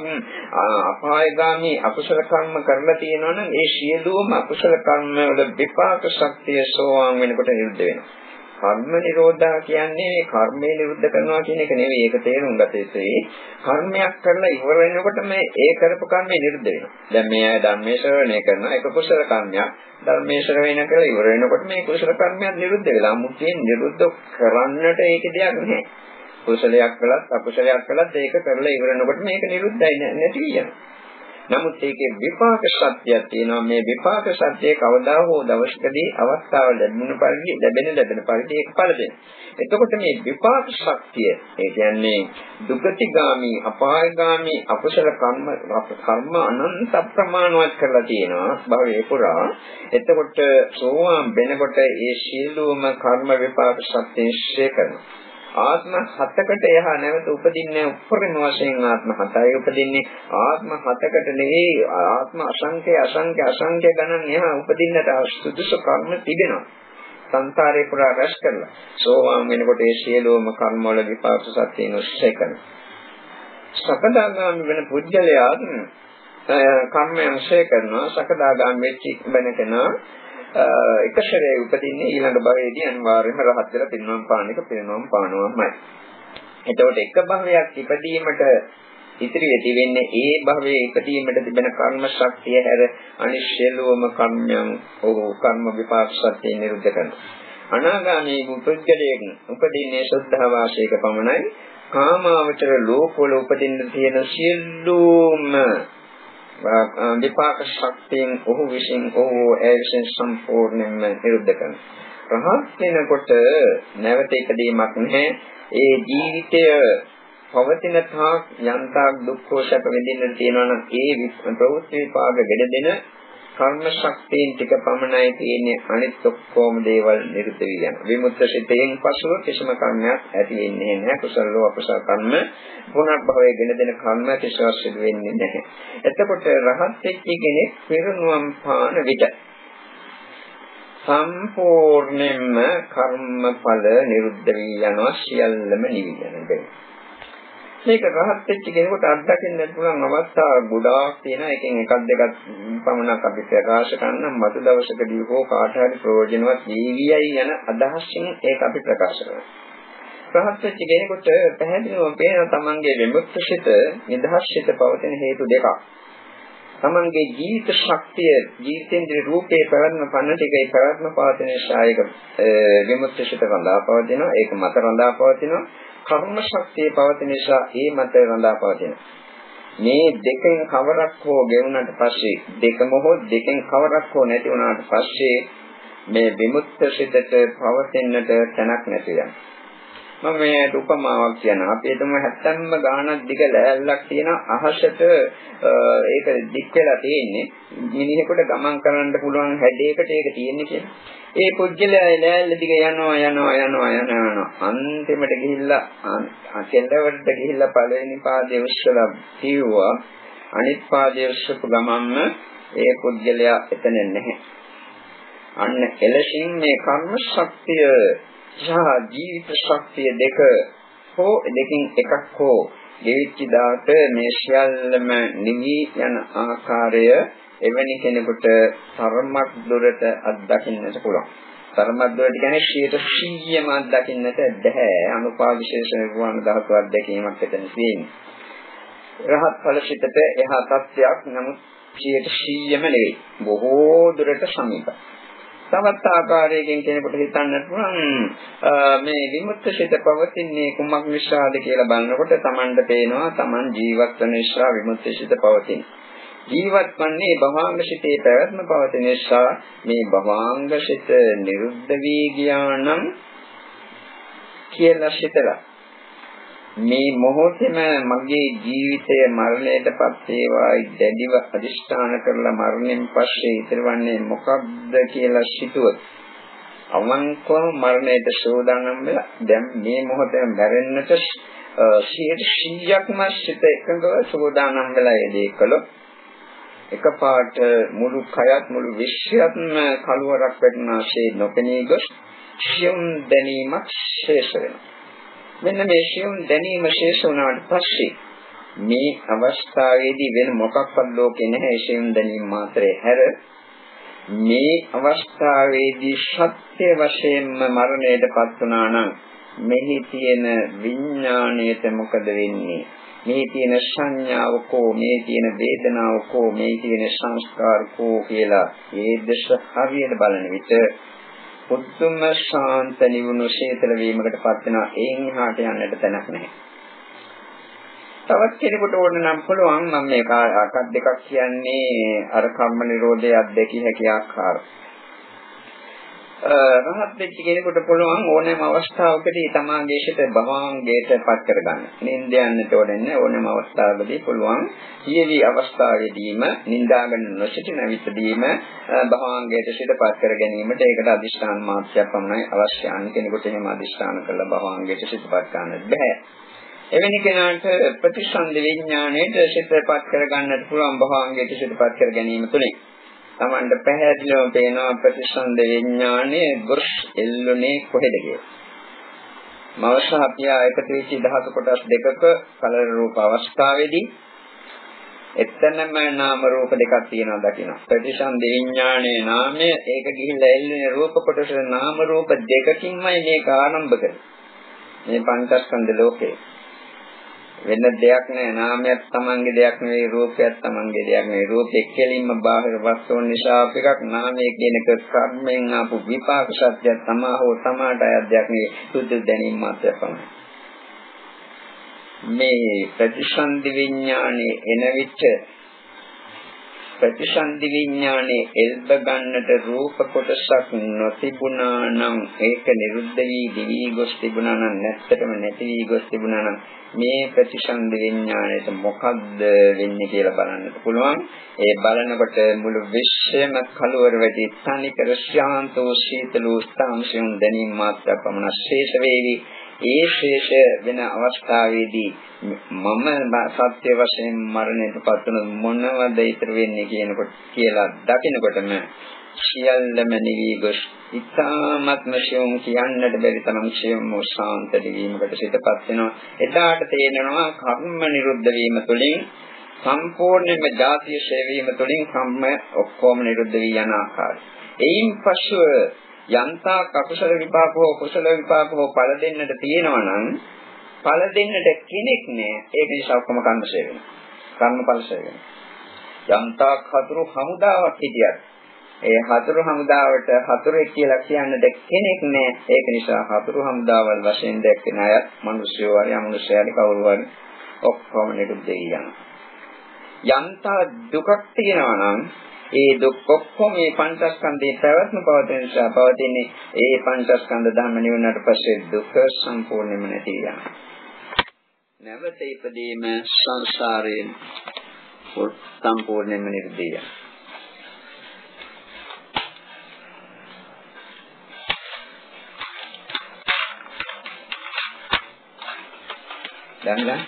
අපායගාමී අකුසල කර්ම කරලා තියෙනවා නම් ඒ සියලුම අකුසල කර්ම වල විපාක ශක්තිය සෝවාන් වෙනකොට නිරුද්ධ වෙනවා. කර්ම නිරෝධා කියන්නේ කර්මය නිරුද්ධ කරනවා කියන එක නෙවෙයි. ඒක තේරුම් ගත යුතුයි. කර්මයක් කරලා ඉවර වෙනකොටම ඒ කරපු කර්මය නිරුද්ධ වෙනවා. දැන් මේ අය ධර්මයේ ශ්‍රවණය කරන එක කුසල කර්මයක්. ධර්මයේ ශ්‍රවණය කරලා ඉවර වෙනකොට මේ කුසල කර්මයක් නිරුද්ධ වෙලා මුක්තියෙන් නිරුද්ධ කරන්නට ඒකේ දෙයක් නැහැ. කුසලයක් කළත් අකුසලයක් කළත් ඒක කරලා ඉවර වෙනකොට මේක නිරුද්ධයි නැති වෙනවා. නමුත් ඒකේ විපාක සත්‍යයක් තියෙනවා. මේ විපාක සත්‍යය කවදා හෝ දවසකදී අවස්ථාව ලැබුණ පරිදි ලැබෙන ලැබෙන පරිදි ඒක පළ දෙනවා. එතකොට මේ විපාක ශක්තිය ඒ කියන්නේ දුගතිගාමි අපායගාමි අකුසල කර්ම කර්ම අනන්ත ප්‍රමාණවත් කරලා තියෙනවා භවයේ පුරා. එතකොට සෝවාන් වෙනකොට ඒ සියලුම කර්ම විපාක ශක්තිය ශේ කරනවා. ආත්ම හතකට එහා නැවත උපදින්නේ උපරිම වශයෙන් ආත්ම හතයි උපදින්නේ. ආත්ම හතකට නෙවෙයි ආත්ම අසංඛ්‍ය අසංඛ්‍ය අසංඛ්‍ය ගණන් එහා උපදින්නට සුදුසු කර්ම තිබෙනවා. සංසාරේ පුරා රැස් කරලා සෝවාන් වෙනකොට ඒ සියලුම කර්ම වල විපාක සත්‍ය නොස්සේ කරනවා. සකදාගාමී වෙන පුජ්‍යලයා කර්මයන් ශේ කරනවා. සකදාගාමී වෙච්ච බණකනා එකසරේ උපදින්නේ ඊළඟ භවයේදී අනිවාර්යයෙන්ම රහත් වෙලා පිරිනොම් පාන එක පිරිනොම් පානවාමයි. එතකොට එක භවයක් ඉපදීමට ඉතිරි වෙති වෙන්නේ ඒ භවයේ ඉපදීමට තිබෙන කර්ම ශක්තිය හැර අනිත් සියලුම කර්මයන් ඔහු කර්ම විපාක ශක්තිය නිරුද්ධ කරනවා. අනාගාමී පුද්ගලයෙක් උපදින්නේ ශ්‍රද්ධා වාසයක පමණයි. කාමාවචර ලෝකවල උපදින්න තියෙන සියලුම විපාක ශක්තියෙන් ඔහු විසින් ඔහු ඇවිසින් සම්පූර්ණයෙන්ම නිරුද්ධ කරනවා. රහත් වෙනකොට නැවත ඉපදීමක් නැහැ. ඒ ජීවිතය පවතින තාක් යන්තාක් දුක්ඛ සැප විඳින්න තියෙනවා නම් ඒ ප්‍රවෘත්ති විපාක ගෙඩදෙන කර්ම ශක්තියෙන් ටික පමණයි තියෙන්නේ. අනිත් ඔක්කොම දේවල් නිරුද්ධ වී යනවා. විමුක්ත සිතෙන් පසුව කිසිම කර්මයක් ඇති වෙන්නේ නැහැ. කුසල අකුසල කර්ම පුනර්භවයේ ගෙනදෙන කර්ම කිසිවක් සිදු වෙන්නේ නැහැ. එතකොට රහත් වෙච්ච කෙනෙක් පිරිනුවම් පාන විට සම්පූර්ණයෙන්ම කර්මඵල නිරුද්ධ වී යනවා. සියල්ලම නිවි යනවා. මේක රහත් වෙච්ච කෙනෙකුට අත්දකින්න පුළුවන් අවස්ථා ගොඩාක් තියෙනවා. එකෙන් එකක් දෙකක් පමණක් අපි ප්‍රකාශ කරනම් මතු දවසකදී හෝ කාට හරි ප්‍රයෝජනවත් වේවියයි යන අදහසින් ඒක අපි ප්‍රකාශ කරනවා. රහත් වෙච්ච කෙනෙකුට පැහැදිලිවම පේන තමන්ගේ විමුක්ත සිත, නිදහස් සිත පවතින හේතු දෙකක්. තමන්ගේ ජීවිත ශක්තිය, ජීවිතේන්ද්‍ර රූපේ පැවැත්ම පන්න ටිකේ පැවැත්ම පවතින ශායක විමුක්ත සිත රඳා පවතිනවා. ඒක මත රඳා පවතිනවා. කර්ම ශක්තිය පවතින නිසා ඒ මත රඳා පවතිනවා. මේ දෙකෙන් කවරක් හෝ ගෙවුනට පස්සේ දෙකම හෝ දෙකෙන් කවරක් හෝ නැති වුණාට පස්සේ මේ විමුක්ත සිතට පවතින්නට තැනක් නැති වෙනවා. මම මේකට උපමාවක් කියනවා. අපි හිතමු හැත්තෑන්ම ගානක් දිග ලෑල්ලක් තියෙන අහසට ඒක දික් වෙලා තියෙන්නේ. මිනිහෙකුට ගමන් කරන්න පුළුවන් හැඩයකට ඒක තියෙන්නේ කියලා. ඒ පුජ්‍යලයා ලෑල්ල දිග යනවා යනවා යනවා යනවා අන්තිමට ගිහිල්ලා අකෙන්දවට ගිහිල්ලා පළවෙනි පාදයේ උස්සලා තියුවා. අනිත් පාදයේ උස්සපු ගමන්ම ඒ පුජ්‍යලයා එතන නැහැ. අන්න එලෙසින් මේ කර්ම ශක්තිය සහ ජීවිත ශක්තිය දෙක හෝ දෙකින් එකක් හෝ දෙවිච්ච දාට මේ සියල්ලම නිවි යන ආකාරය එවැනි කෙනෙකුට තරමක් දුරට අත්දකින්නට පුළුවන්. තරමක් දුරට කියන්නේ සියයට සීයම අත්දකින්නට බැහැ. අනුපාදිශේෂ නිර්වාණ ධාතු අත්දැකීමක් එතන තියෙන්නේ. රහත් ඵල සිතට එහා තත්ත්වයක් නමුත් සියයට සීයම නෙවෙයි. බොහෝ දුරට සමීපයි. තවත් ආකාරයකින් කෙනෙකුට හිතන්නට පුළුවන් මේ විමුක්ත සිත පවතින්නේ කුමක් නිසාද කියලා බලනකොට Tamanට පේනවා Taman ජීවත් වන නිසා විමුක්ත සිත පවතින. ජීවත් වන්නේ භවාංග සිතේ පැවැත්ම පවතින නිසා මේ භවාංග සිත නිරුද්ධ වී ගියා නම් කියලා සිතලා මේ මොහොතේම මගේ ජීවිතය මරණයටපත් වේවායි දැඩිව අදිෂ්ඨාන කරලා මරණයෙන් පස්සේ ඉතිරවන්නේ මොකක්ද කියලා සිතුවොත් අවංකව මරණයට සෝදානම් වෙලා දැන් මේ මොහොතේ මැරෙන්නට සියයට සීයක්ම සිත එකඟව සෝදානම් වෙලා යෙදී කළොත් එකපාරට මුළු කයත් මුළු විශ්වයත්ම කලවරක් වැටුණාසේ නොපෙනී ගොස් සියුම් දැනීමක් ශේෂ වෙනවා. මෙන්න මේ සියුම් දැනීම ශේෂ වුණාට පස්සේ මේ අවස්ථාවේදී වෙන මොකක්වත් ලෝකේ නැහැ. සියුම් දැනීම මාත්‍රේ හැර මේ අවස්ථාවේදී සත්‍ය වශයෙන්ම මරණයටපත් වුණා නම් මෙහි තියෙන විඥාණයට මොකද වෙන්නේ? මේ තියෙන සංඥාව කෝ, මේ තියෙන වේදනාව කෝ, මේ තියෙන සංස්කාර කෝ කියලා ඒ දශ හරියට බලන විට උතුම් ශාන්ත නිවුණු ශීතල වීමකටපත් වෙනවා. ඒන් එහාට යන්නට තැනක් නැහැ. තවත් කෙනෙකුට ඕන නම් පුළුවන් මම මේ කාරණා දෙකක් කියන්නේ අර කම්ම නිරෝධයේ අධ්‍යක්ෂ හැකි ආකාරය. රහත් වෙච්ච කෙනෙකුට පුළුවන් ඕනෑම අවස්ථාවකදී තමාගේ ශිත භවාංගයට පත් කරගන්න. නිින්ද යන්නට ඕනේ ඕනෑම අවස්ථාවකදී පුළුවන් ඊවි අවස්ථාවේදීම නිින්දාගෙන නොසිටින විටදීම භවාංගයට ශිත පත් කර ගැනීමට ඒකට අදිෂ්ඨාන මාත්‍රයක් පමණයි අවශ්‍ය. අන් කෙනෙකුට එහෙම අදිෂ්ඨාන කරලා භවාංගයට ශිත පත් ගන්නත් බෑ. එවැනි කෙනාට ප්‍රතිසන්දි විඥාණයට ශිත පත් කර ගන්නට පුළුවන් භවාංගයට ශිත පත් කර ගැනීම තුලින්. තමන්ට පැහැදිලිවම පේනවා ප්‍රතිසන්ද විඥානයේ ගොස් එල්ලුනේ කොහෙද කියලා. මවස අපියා එකතු වෙච්ච ධාතු කොටස් දෙකක කලර රූප අවස්ථාවේදී එතනම නාම රූප දෙකක් තියෙනවා දකින්න. ප්‍රතිසන්ද විඥානයේ නාමය ඒක ගිහිල්ලා එල්ලුනේ රූප කොටසේ නාම රූප දෙකකින්මයි මේක ආරම්භ කරන්නේ. මේ පංචස්කන්ධ ලෝකේ. වෙන දෙයක් නෑ. නාමයක් තමන්ගේ දෙයක් නෙවෙයි, රූපයක් තමන්ගේ දෙයක් නෙවෙයි. රූපෙ කෙලින්ම බාහිර වස්තුන් නිසා අපිටක් නාමය කියන එක කර්මෙන් ආපු විපාක සත්‍යය තමා හෝ තමාට අයද්දයක් නෙවෙයි. සුද්ධ දැනීම මාත්‍රයක් පමණයි. මේ ප්‍රතිසන්දි විඥානේ එන විට ප්‍රතිසන්දි විඥානේ එල්බ ගන්නට රූප කොටසක් නොතිබුණා නම් ඒක නිරුද්ධ වී දිවි ගොස් තිබුණා නම් නැත්තටම නැති වී ගොස් තිබුණා නම් මේ ප්‍රතිසන්දි විඥාණයට මොකද්ද වෙන්නේ කියලා බලන්නත් පුළුවන්. ඒ බලනකොට මුළු විශ්වයම කලවර වෙටි තනිකර ශාන්තෝ සීතලෝ ස්ථාංශයෙන් දැනීම මාත්‍ර පමණ ශේෂ වේවි. ඒ ශේෂ වෙන අවස්ථාවේදී මම සත්‍ය වශයෙන් මරණයට පත් වුණ මොනවද ඉතුරු වෙන්නේ කියනකොට කියලා දකිනකොටම සියල්ලම නිවි ගොස් ඉතාමත්ම ශියුම් කියන්නට බැරි තරම් ශියුම් ශාන්ත වීමකට සිතපත් වෙනවා. එදාට තේරෙනවා කර්ම නිරුද්ධ වීම තුළින් සම්පූර්ණයෙන්ම ජාතිය ශේවීම තුළින් කම්ම ඔක්කොම නිරුද්ධ වී යන ආකාරය. එයින් පසුව යන්තා කකුසල විපාක හෝ කුසල විපාක හෝ ඵල දෙන්නට තියෙනවා නම් ඵල දෙන්නට කෙනෙක් නෑ. ඒක නිසා ඔක්කොම කර්මශය වෙනවා. කර්මඵලශය වෙනවා. යන්තා හතුරු හමුදාවක් හිටියත් ඒ හතුරු හමුදාවට හතුරෙක් කියලා කියන්නට කෙනෙක් නෑ. ඒක නිසා හතුරු හමුදාවල් වශයෙන් දැක්කන අය මිනිස්සුෝ හරි අමනුෂ්‍යය හරි කවුරු හරි ඔක්කොම නිරුද්ධ වෙනවා. යන්තා දුකක් තියෙනවා නම් ඒ දුක් ඔක්කොම මේ පංචස්කන්ධයේ පැවැත්ම පවතින නිසා පවතින්නේ ඒ පංචස්කන්ධ ධර්ම නිවනට පස්සේ දුක සම්පූර්ණයෙන්ම නැති වෙනවා. නැවත ඉපදීම සංසාරයෙන් සම්පූර්ණයෙන්ම නිරුද්ධ වෙනවා. දැන්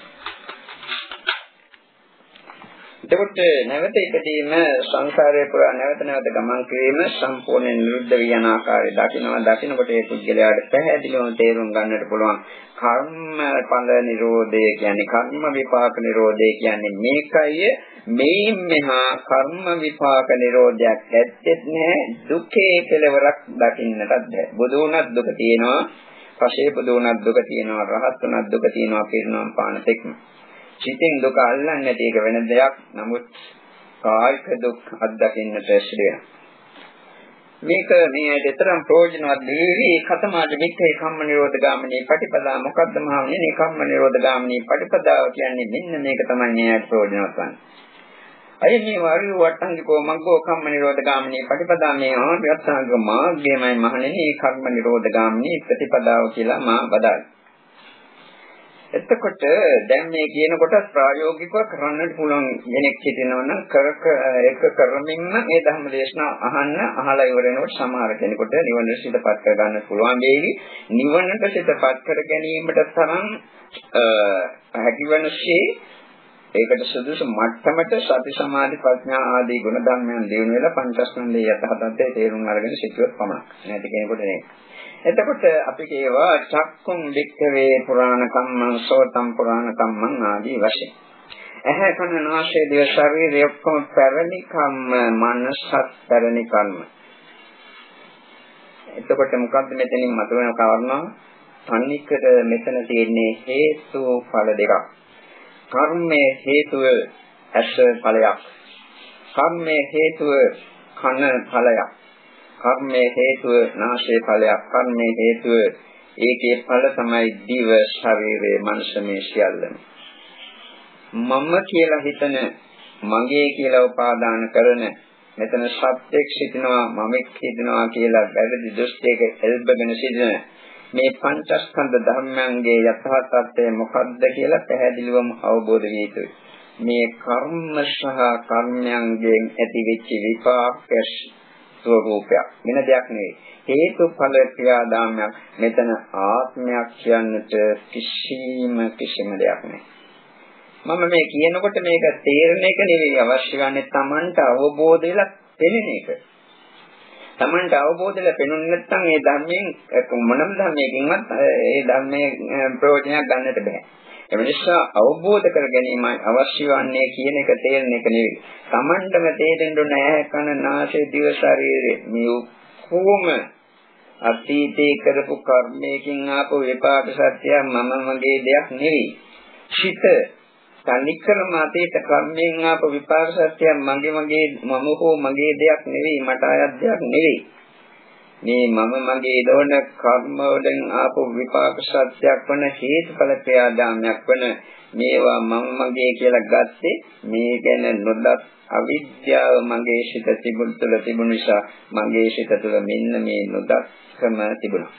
එතකොට නැවත ඉපදීම සංසාරේ පුරා නැවත නැවත ගමන් කිරීම සම්පූර්ණ නිරුද්ධ වී යන ආකාරය දකිනවා. දකිනකොට ඒ පුද්ගලයාට පැහැදිලිවම තේරුම් ගන්නට පුළුවන් කර්ම ඵල නිරෝධය කියන්නේ කර්ම විපාක නිරෝධය කියන්නේ මේකයි. මේන් මෙහා කර්ම විපාක නිරෝධයක් ඇත්තෙත් නැහැ. දුකේ කෙලවරක් දකින්නටත් බැහැ. බුදු වුණත් දුක තියෙනවා, පසේ බුදු වුණත් දුක තියෙනවා, රහත් වුණත් දුක තියෙනවා, පිරිනොම් පාන තෙක්ම. සිතින් දුක අල්ලන්නේ නැති එක වෙන දෙයක්. නමුත් කායික දුක් අත්දකින්නට ඇස්තිය. මේක මේ ඇතරම් ප්‍රයෝජනවත් දෙවි කතමාද මිත්‍යේ කම්ම නිරෝධ ගාමිනී ප්‍රතිපදා. මොකද්ද මහන්නේ මේ කම්ම නිරෝධ ගාමිනී ප්‍රතිපදාව කියන්නේ? මෙන්න මේක තමයි මේ ප්‍රයෝජනවත් වන්නේ. අය මේ වරිය වට්ටංගිකෝ මග්ගෝ කම්ම නිරෝධ ගාමිනී ප්‍රතිපදා. මේ ආර්යසංග මාර්ගයමයි මහන්නේ කම්ම නිරෝධ ගාමිනී ප්‍රතිපදාව කියලා මා බදායි. එතකොට දැන් මේ කියනකොට ප්‍රායෝගිකව කරන්නට පුළුවන් කෙනෙක් හිටිනවා නම් කර එක කරමින්ම මේ ධර්ම දේශනාව අහන්න අහලා ඉවර වෙනකොට සමහර කෙනෙකුට නිවනට සිතපත් කර ගන්න පුළුවන් වෙයි. නිවනට සිතපත් කර ගැනීමට තරම් හැකියවනසේ ඒකට සුදුසු මට්ටමට සති සමාධි ප්‍රඥා ආදී ගුණ ධර්මයන් දිනු වෙලා පංචස්කන්ධයේ යථාර්ථය තේරුම් අරගෙන සිටියොත් පමණක්. නැති කෙනෙකුට නෙවෙයි. එතකොට අපි කියවා චක්කුම් වික්ඛවේ පුරාණ කම්මං සෝතම් පුරාණ කම්මං ආදී වශයෙන්. ඇහැ කන නාසය දිව ශරීරය ඔක්කොම පැරණි කම්ම, මනසත් පැරණි කම්ම. එතකොට මොකද්ද මෙතනින් මතුවෙන කාරණා? තනිකර මෙතන තියෙන්නේ හේතු ඵල දෙකක්. කර්මයේ හේතුව ඇස ඵලයක්. කර්මයේ හේතුව කන ඵලයක්. කර්මයේ හේතුව නාසයේ ඵලයක්. කර්මයේ හේතුව ඒකේ ඵල තමයි දිව, ශරීරය, මනස මේ සියල්ලම. මම කියලා හිතන, මගේ කියලා උපාදාන කරන මෙතන සත්‍යයක් සිටිනවා, මමෙක් හිටිනවා කියලා වැරදි දෘෂ්ටියක එල්බගෙන සිටින මේ පංචස්කන්ධ ධර්මයන්ගේ යථා තත්ත්වය මොකක්ද කියලා පැහැදිලිවම අවබෝධ විය යුතුයි. මේ කර්ම සහ කර්මයන්ගෙන් ඇතිවෙච්ච විපාක ස්වરૂපයක් වෙන දෙයක් නෙවෙයි. හේතුඵල ක්‍රියාදාමයක්. මෙතන ආත්මයක් කියන්නට කිසිම කිසිම දෙයක් නැහැ. මම මේ කියනකොට මේක තේරෙන එක නෙවෙයි අවශ්‍ය ගන්නේ Tamanට අවබෝධ වෙලා තේරෙන එක. Tamanට අවබෝධ වෙලා පෙනුනේ නැත්නම් මේ ධර්මයෙන් මොනම ධර්මයකින්වත් ඒ ධර්මයේ ප්‍රයෝජනයක් ගන්නට බෑ. ඒ නිසා අවබෝධ කර ගැනීමයි අවශ්‍ය වන්නේ කියන එක තේරෙන එක නෙවෙයි. Tamanටම තේරෙන්න ඕන ඇහැ කන නාසය දිව ශරීරය මේ කොහොම අතීතේ කරපු කර්මයකින් ආපු විපාක සත්‍ය මම මගේ දෙයක් නෙවෙයි. චිත තනිකරම අතීත කර්මයෙන් ආපු විපාක සත්‍ය මගේ මගේ මම හෝ මගේ දෙයක් නෙවෙයි, මට අයත් දෙයක් නෙවෙයි. මේ මම මගේ දෝන කර්ම වලින් ආපු විපාක සත්‍යයක් වන හේතුඵල ක්‍රියාදාමයක් වන මේවා මම මගේ කියලා ගත්තේ මේ ගැන නොදත් අවිද්‍යාව මගේ සිත තිබුණු තුළ තිබුණ නිසා මගේ සිත තුළ මෙන්න මේ නොදත්කම තිබුණා.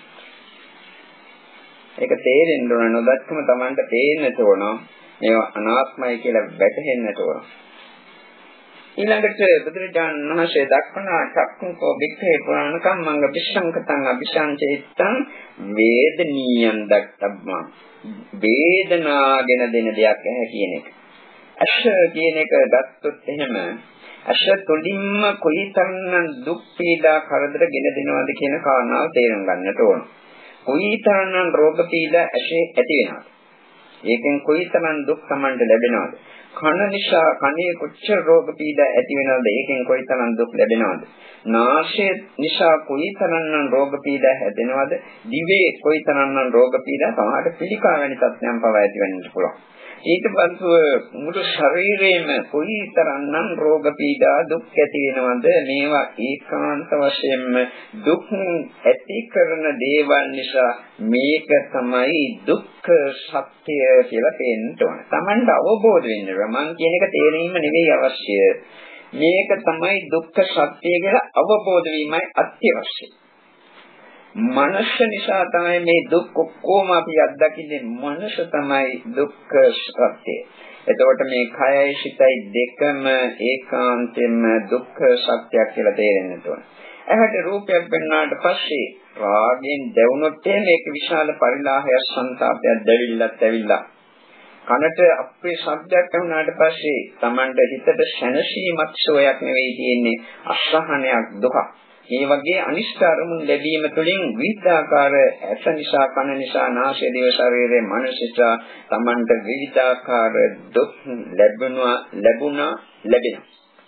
ඒක තේරෙන්න ඕන, නොදත්කම Tamanට තේරෙන්නට ඕන, මේවා අනාත්මයි කියලා වැටහෙන්නට ඕන. ඊළඟට බුදුරජාණන් වහන්සේ දක්වන චක්කුංකෝ වික්ඛේ පුරාණ කම්මංග විශ්සංකතං අபிසංචේත්තං වේදනීයං දක්තබ්බා. වේදනාගෙන දෙන දෙයක් නැහැ කියන එක. අශ කියන එක ගත්තොත් එහෙම අශ තුලින්ම කොයිතරම් දුක් පීඩා කරදර ගෙන දෙනවද කියන කාරණාව තේරුම් ගන්නට ඕන. කොයිතරම් රෝග පීඩා ඇසේ ඇති වෙනවද? ඒකෙන් කොයිතරම් දුක් Tamanට ලැබෙනවද? කන නිසා කනේ කොච්චර රෝග පීඩා ඇති වෙනවද? ඒකෙන් කොයිතරම් දුක් ලැබෙනවද? නාසය නිසා කොයිතරම් රෝග පීඩා හැදෙනවද? දිවේ කොයිතරම් රෝග පීඩා සමහරට පිළිකා වැනි තත්ත්වයන් පවා ඇති වෙන්නත් පුළුවන්. ඊට පස්ව මුළු ශරීරයේම කොයිතරම් රෝග පීඩා දුක් ඇති වෙනවද? මේවා ඒකාන්ත වශයෙන්ම දුක් ඇති කරන දේවල් නිසා මේක තමයි දුක්ඛ සත්‍ය කියලා තේන්න ඕන. Tamanට අවබෝධ වෙන්න මං කියන එක තේරීම නෙවෙයි අවශ්‍ය. මේක තමයි දුක්ඛ සත්‍ය කියලා අවබෝධ වීමයි අත්‍යවශ්‍යයි. මනස නිසා තමයි මේ දුක් ඔක්කොම අපි අත්දකින්නේ. මනස තමයි දුක්ඛ සත්‍ය. එතකොට මේ කයයි සිතයි දෙකම ඒකාන්තයෙන්ම දුක්ඛ සත්‍යයක් කියලා තේරෙන්න ඕන. එහෙට රූපයක් පෙන්වනාට පස්සේ රාගයෙන් දැවුනොත් මේක විශාල පරිලාහයක්, සංතාපයක්, දැවිල්ලක් ඇවිල්ලා කනට අපේ ශබ්දයක් ඇහුණාට පස්සේ Tamanට හිතට සැනසීමක් සෝයක් නෙවෙයි තියෙන්නේ, අසහනයක්, දුකක්. මේ වගේ අනිෂ්ට අරමුණු ලැබීම තුළින් විවිධාකාර ඇස නිසා, කන නිසා, නාසය, දිව, ශරීරයේ මනසට Tamanට විවිධාකාර දුක් ලැබුණා ලැබුණා ලැබෙනවා.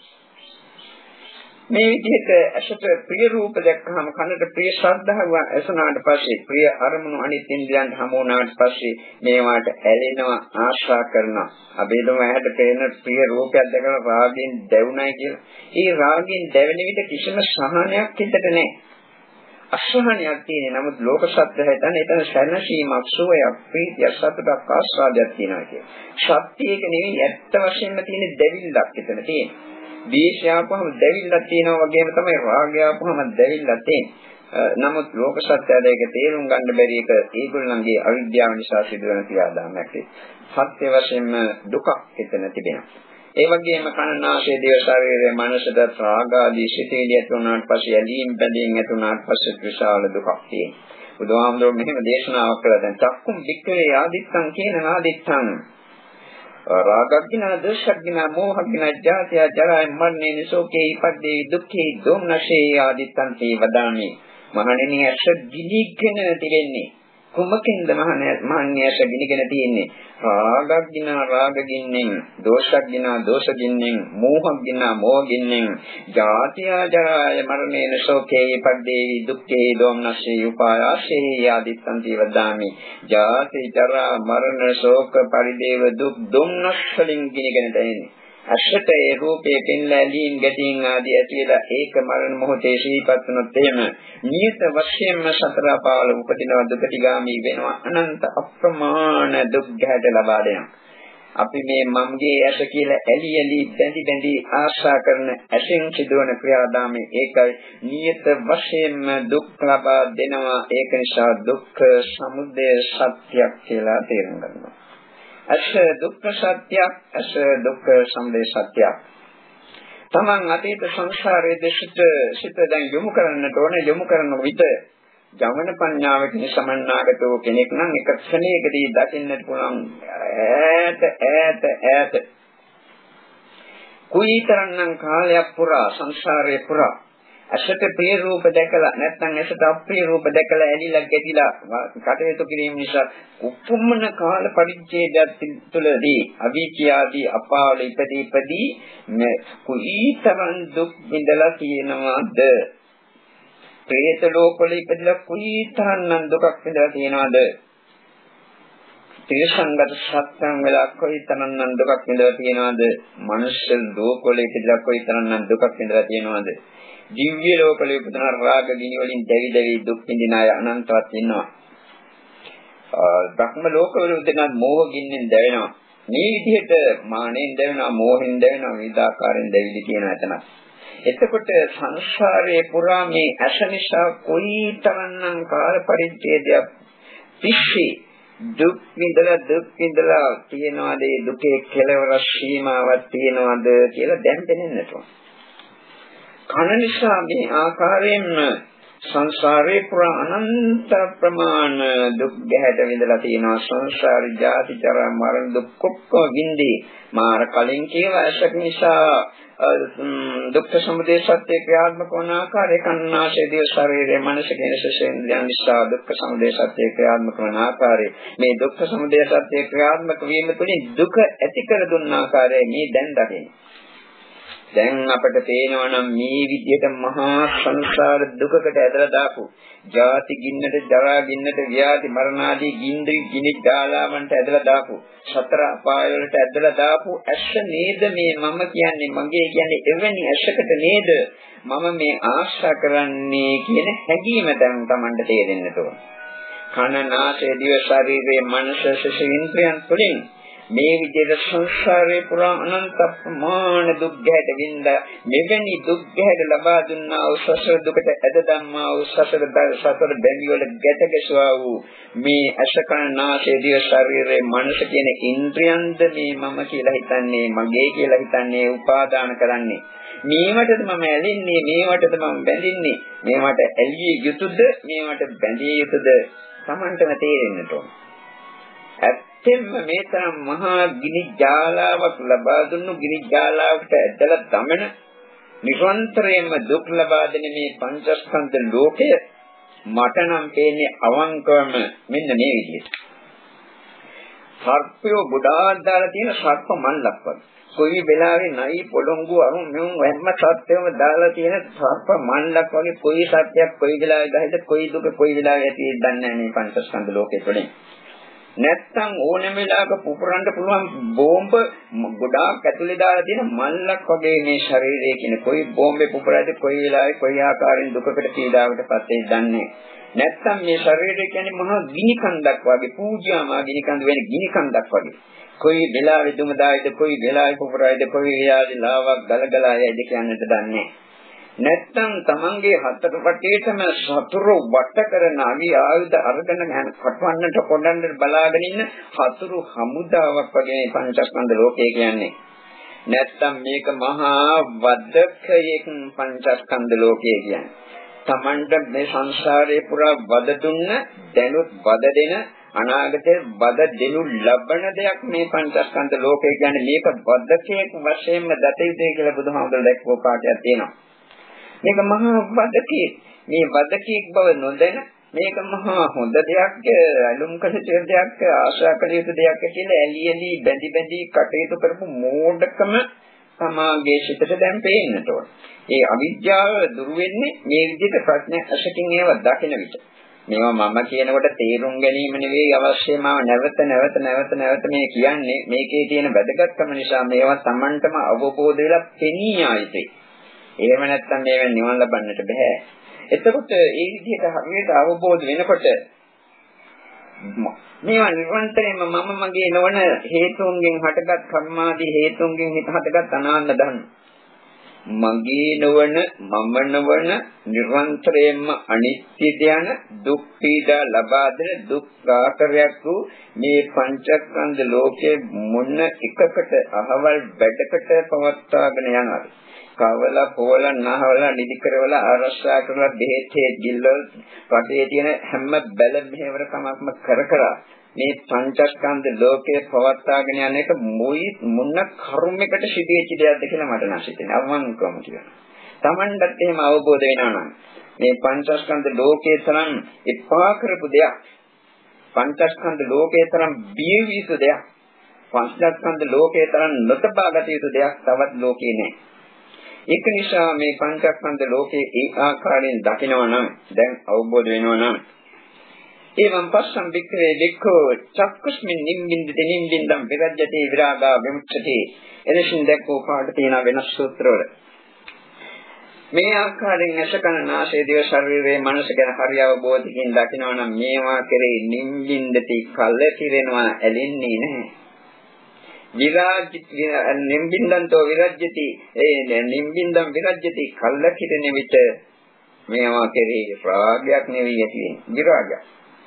මේ විදිහට ඇසට ප්‍රිය රූප දැක්කහම, කනට ප්‍රිය ශබ්දහව ඇසුණාට පස්සේ, ප්‍රිය අරමුණු අනිත් ඉන්ද්‍රියන්ට හමු වුණාට පස්සේ මේවාට ඇලෙනවා, ආශා කරනවා. අපි හිතමු ඇහැට පේන ප්‍රිය රූපයක් දැකලා රාගයෙන් දැවුණයි කියලා. ඒ රාගයෙන් දැවෙන විට කිසිම සහනයක් හිතට නැහැ. අසහනයක් තියෙන. නමුත් ලෝක සත්‍ය හිතන්නේ එතන සැනසීමක්, සුවයක්, ප්‍රීතියක්, සතුටක්, ආස්වාදයක් තියෙනවා කියලා. සත්‍යයක නෙවෙයි, ඇත්ත වශයෙන්ම තියෙන දැවිල්ලක් එතන තියෙනවා. ද්වේෂය ආපුවම දැවිල්ලක් තියෙනවා වගේම තමයි රාගය ආපුවම දැවිල්ලක් තියෙනවා. නමුත් ලෝක සත්‍යය ඒක තේරුම් ගන්න බැරි එක ඒගොල්ලන්ගේ අවිද්‍යාව නිසා සිදුවන ක්‍රියාදාමයක්. සත්‍ය වශයෙන්ම දුකක් එතන තිබෙනවා. ඒ වගේම කනනාශය, දිව, ශරීරය, මනසට රාග ආදී සිතේලිය ඇති වුණාට පස්සේ ඇලීම් බැඳීම් ඇති වුණාට පස්සේ විශාල දුකක් තියෙනවා. බුදුහාමුදුරුවෝ මෙහෙම දේශනාවක් කළා. දැන් චක්කුම් වික්ඛවේ ආදිත්තං කියන ආදිත්තං රාගග්ගිනා, දෝෂග්ගිනා, මෝහග්ගිනා, ජාතිය, ජරා, මරණේ, ශෝකේ, ඉපද්දේ, දුක්ඛේ, දෝමනසේ ආදිත්තං තේ වදාමි. මහණෙනි, ඇස ගිනිගෙන තිරෙන්නේ කුමකින්ද? මහණෙනි, ඇස ගිනිගෙන තියෙන්නේ රාගග්ගිනා, රාගගින්නෙන්, දෝෂග්ගිනා, දෝෂගින්නෙන්, මෝහග්ගිනා, මෝහගින්නෙන්, ජාතිය, ජරා, මරණේ, ශෝකේ, ඉපද්දේ, දුක්ඛේ, දෝමනසේ උපායාසේ ආදිත්තං තේ වදාමි. ජාති, ජරා, මරණ, ශෝක, පරිදේව, දුක්, දුම්නස් වලින් ගිනිගෙන තියෙන්නේ. අශත ඒ රූපේ පෙන්ලැලීම් ගැටීම් ආදී ඇතිලා ඒක මරණ මොහොතේ ශීපත් වුණොත් එහෙම නියත වශයෙන්ම සතර පාවල උපදිනවා, දුකටිගාමී වෙනවා, අනන්ත අප්‍රමාණ දුක් ගැට ලබා දෙනවා. අපි මේ මම්ගේ ඇස කියලා ඇලි ඇලි බැඳි බැඳි ආශා කරන ඇසෙන් සිදුවන ක්‍රියාදාමයේ ඒකයි නියත වශයෙන්ම දුක් ලබා දෙනවා. ඒක නිසා දුක්ඛ සමුදය සත්‍යයක් කියලා තේරුම් ගන්නවා. අස දුක්ඛ සත්‍යයක්, අස දුක්ඛ සමුදය සත්‍යයක්. තමන් අතීත සංසාරයේ දෙසිත සිත දැන් යොමු කරන්නට ඕනේ. යොමු කරන විට ජවන පඤ්ඤාවකින් සමන්නාගතෝ කෙනෙක් නම් එක ක්ෂණයකදී දකින්නට පුළුවන් ඈත ඈත ඈත කුයිතරන්නම් කාලයක් පුරා සංසාරේ පුරා අසත ප්‍රිය රූප දැකලා නැත්නම් අසත අප්‍රිය රූප දැකලා ඇලිලා ගැටිලා කටයුතු කිරීම නිසා උපමන කාල පරිච්ඡේදයක් තුළදී අවීචියාදී අපාවල ඉපදී ඉපදී මේ කුයිතරන් දුක් විඳලා තියෙනවාද? പ്രേත ලෝකවල ඉපදලා කුයිතරම්නම් දුකක් විඳලා තියෙනවද? තිරසංගත සත්‍යං වෙලා කොයිතරම්නම් දුකක් විඳලා තියෙනවද? මනුෂ්‍ය ලෝකවල ඉපදලා කොයිතරම්නම් දුකක් විඳලා තියෙනවද? දිව්‍ය ලෝකවල ඉපදන රාග ගිනි වලින් දැවි දැවි දුක් විඳින අය අනන්තවත් ඉන්නවා. ධර්ම ලෝකවල උදෙන මෝහ ගින්නෙන් දැවෙනවා. මේ විදිහට මානෙන් දැවෙනවා, මෝහෙන් දැවෙනවා, විවිධාකාරයෙන් දැවිලි තියෙන එතන. එතකොට සංසාරයේ පුරා මේ ඇස නිසා කොයිතරම්නම් කාල පරිච්ඡේදයක් තිස්සේ දුක් විඳලා දුක් විඳලා තියනවාද? ඒ දුකේ කෙලවර සීමාවක් තියනවාද කියලා දැන් දැනෙන්නට ඕන. කන නිසා මේ ආකාරයෙන්ම සංසාරේ පුරා අනන්ත ප්‍රමාණ දුක් ගැහැට විඳලා තියෙනවා. සංසාරේ ජාති ජරා මරණ දුක් කොක්ක විඳී මාර කලින් කියව ඇසක් නිසා දුක්ඛ සමුදය සත්‍ය ක්‍රියාත්මක වන ආකාරය කන්නාශය දිව ශරීරයේ මනස කෙනසෙන් නිසා දුක්ඛ සමුදය සත්‍ය ක්‍රියාත්මක වන ආකාරය මේ දුක්ඛ සමුදය සත්‍ය ක්‍රියාත්මක වීම තුළින් දුක ඇති කර දුන්න ආකාරය මේ දැන් දකින්න. දැන් අපට පේනවා නම් මේ විදිහට මහා සංසාර දුකකට ඇදලා දාපු ජාති ගින්නට ජරා ගින්නට ව්‍යාධි මරණ ආදී ගින්දි ගිනි ජාලාවන්ට ඇදලා දාපු සතර අපාය වලට ඇදලා දාපු ඇස නේද මේ මම කියන්නේ මගේ කියන්නේ එවැනි ඇසකට නේද මම මේ ආශා කරන්නේ කියන හැඟීම දැන් Tamanට තේරෙන්නට ඕන. කන නාසය දිව ශරීරයේ මනස ශරීරයන් තුළින් මේ විදිහට සංසාරේ පුරා අනන්ත ප්‍රමාණ දුක් ගැට විඳ මෙවැනි දුක් ගැට ලබා දුන්නා වූ සසර දුකට ඇද ධම්මා වූ සසර සසර බැඳි වල ගැට ගැසුවා වූ මේ අශකන නාසය දිව ශරීරයේ මනස කියන ඉන්ද්‍රියන්ද මේ මම කියලා හිතන්නේ මගේ කියලා හිතන්නේ උපාදාන කරන්නේ මේවටද මම ඇලෙන්නේ මේවටද මම බැඳින්නේ මේවට ඇලිය යුතුද මේවට බැඳිය යුතුද Tamanටම තේරෙන්නට ඕන. ඇත්තෙන්ම මේ තරම් මහා ගිනි ජාලාවක් ලබා දුන්නු ගිනි ජාලාවකට ඇදලා දමන නිරන්තරයෙන්ම දුක් ලබා දෙන මේ පංචස්කන්ධ ලෝකය මට නම් පේන්නේ අවංකවම මෙන්න මේ විදිහට. සර්පයෝ ගොඩාක් දාලා තියෙන සර්ප මල්ලක් වගේ. කොයි වෙලාවෙ නයි පොළොංගු අරුන් මෙවුන් හැම සත්‍යයම දාලා තියෙන සර්ප මල්ලක් වගේ කොයි සත්‍යයක් කොයි වෙලාවෙ ගහයිද කොයි දුක කොයි වෙලාවෙ ඇති දන්නේ නැහැ මේ පංචස්කන්ධ ලෝකෙ තුළින්. නැත්තම් ඕනම වෙලාවක පුපුරන්න පුළුවන් බෝම්බ ගොඩාක් ඇතුලේ දාලා තියෙන මල්ලක් වගේ මේ ශරීරය කියන කොයි බෝම්බේ පුපුරයිද කොයි වෙලාවෙ කොයි ආකාරයෙන් දුකකට පීඩාවකට පත් වෙයිද දන්නේ නැත්තම් මේ ශරීරය කියන්නේ මහා ගිනි කන්දක් වගේ පූජාමා ගිනි කන්ද වෙන ගිනි කන්දක් වගේ කොයි වෙලාවෙ දුම දායිද කොයි වෙලාවෙ පුපුරයිද කොයි වෙලාවෙ ලාවක් ගලගලා යයිද කියන්නට දන්නේ නැත්තම් තමන්ගේ හතර වටේටම සතුරු වට කරන අවි ආයුධ අරගෙන යන කටවන්නට කොණ්ඩන්න බලාගෙන ඉන්න හතුරු හමුදාවක් වගේ පංචස්කන්ධ ලෝකය කියන්නේ. නැත්තම් මේක මහා වදකයක පංචස්කන්ධ ලෝකය කියන්නේ. තමන්ට මේ සංසාරේ පුරා වද දුන්න දැනුත් වද දෙන අනාගතේ වද දෙනු ලබන දෙයක් මේ පංචස්කන්ධ ලෝකය කියන්නේ. මේක වදකයක වශයෙන්ම දත යුතුයි කියලා බුදුහාමුදුරුවෝ දැක්වෝ පාඩයක් තියෙනවා. මේක මහා වදකී මේ වදකී බව නොදැන මේක මහා හොඳ දෙයක් අලුම් කළ දෙයක් ආශා කළ යුතු දෙයක් කියලා ඇලි ඇලි බැඳි බැඳි කටයුතු කරපු මෝඩකම සමාගයේ සිටට දැන් පේන්නට ඕන. ඒ අවිද්‍යාව දුරු වෙන්නේ මේ විදිහට ප්‍රඥා අශකින් ඒව දකින විට. මේවා මම කියනකොට තේරුම් ගැනීම නෙවෙයි අවශ්‍ය මාව නැවත නැවත නැවත නැවත මේ කියන්නේ මේකේ තියෙන වැදගත්කම නිසා මේවා Tamanටම අවබෝධ වෙලා පෙනී ආයිතේ. එහෙම නැත්නම් මේවෙන් නිවන් ලබන්නට බෑ. එතකොට ඒ විදිහට හරියට අවබෝධ වෙනකොට මේවා නිරන්තරයෙන්ම මම මගේ නොවන හේතුන්ගෙන් හටගත් කර්මාදී හේතුන්ගෙන් හටගත් අනාත්ම ධර්ම. මගේ නොවන මම නොවන නිරන්තරයෙන්ම අනිත්‍ය ධ්‍යාන දුක් පීඩා ලබා දෙන දුක් ආකාරයක් වූ මේ පංචස්කන්ධ ලෝකයේ මොන එකකට අහවල් වැඩකට පවත්වාගෙන යනවා. කවල පොවල නහවල නිදි කරවල ආරක්ෂා කරලා දෙහෙතේ දිල්වල රටේ තියෙන හැම බැල මෙහෙවර කමක්ම කර කර මේ පංචස්කන්ධ ලෝකයේ පවත්වාගෙන යන එක මොයි මොන කර්මයකට සිදුවෙච්ච දෙයක්ද කියලා මට නැසිතෙනවා. අවංකවම කියනවා. Tamanටත් එහෙම අවබෝධ වෙනවා නම් මේ පංචස්කන්ධ ලෝකයේ තරම් එපා කරපු දෙයක් පංචස්කන්ධ ලෝකයේ තරම් බිය වීසු දෙයක් පංචස්කන්ධ ලෝකයේ තරම් නොතබාගත යුතු දෙයක් තවත් ලෝකේ නැහැ. ඒක නිසා මේ පංචස්කන්ධ ලෝකයේ ඒ ආකාරයෙන් දකිනවා නම් දැන් අවබෝධ වෙනවා නම් එවං පස්සම් වික්‍රේ වික්ඛෝ චක්කුස්මින් නිම්බින්දති නිම්බින්දම් විරජ්‍යති විරාගා විමුක්ඛති එලෙසින් දැක්වූ පාඩ තියෙන වෙනස් සූත්‍රවල මේ ආකාරයෙන් අශකන නාසය දිව ශරීරයේ මනස ගැන හරි අවබෝධයෙන් දකිනවා නම් මේවා කෙරෙහි නිම්බින්දති කල්ල කිරෙනවා ඇලෙන්නේ නැහැ විරාජ්‍ය නිම්බින්දන්තෝ විරජ්‍යති ඒ නිම්බින්දම් විරජ්‍යති කල්ල කිරෙන විට මේවා කෙරෙහි රාගයක් නෙවෙයි ඇති වෙන්නේ විරාගයක්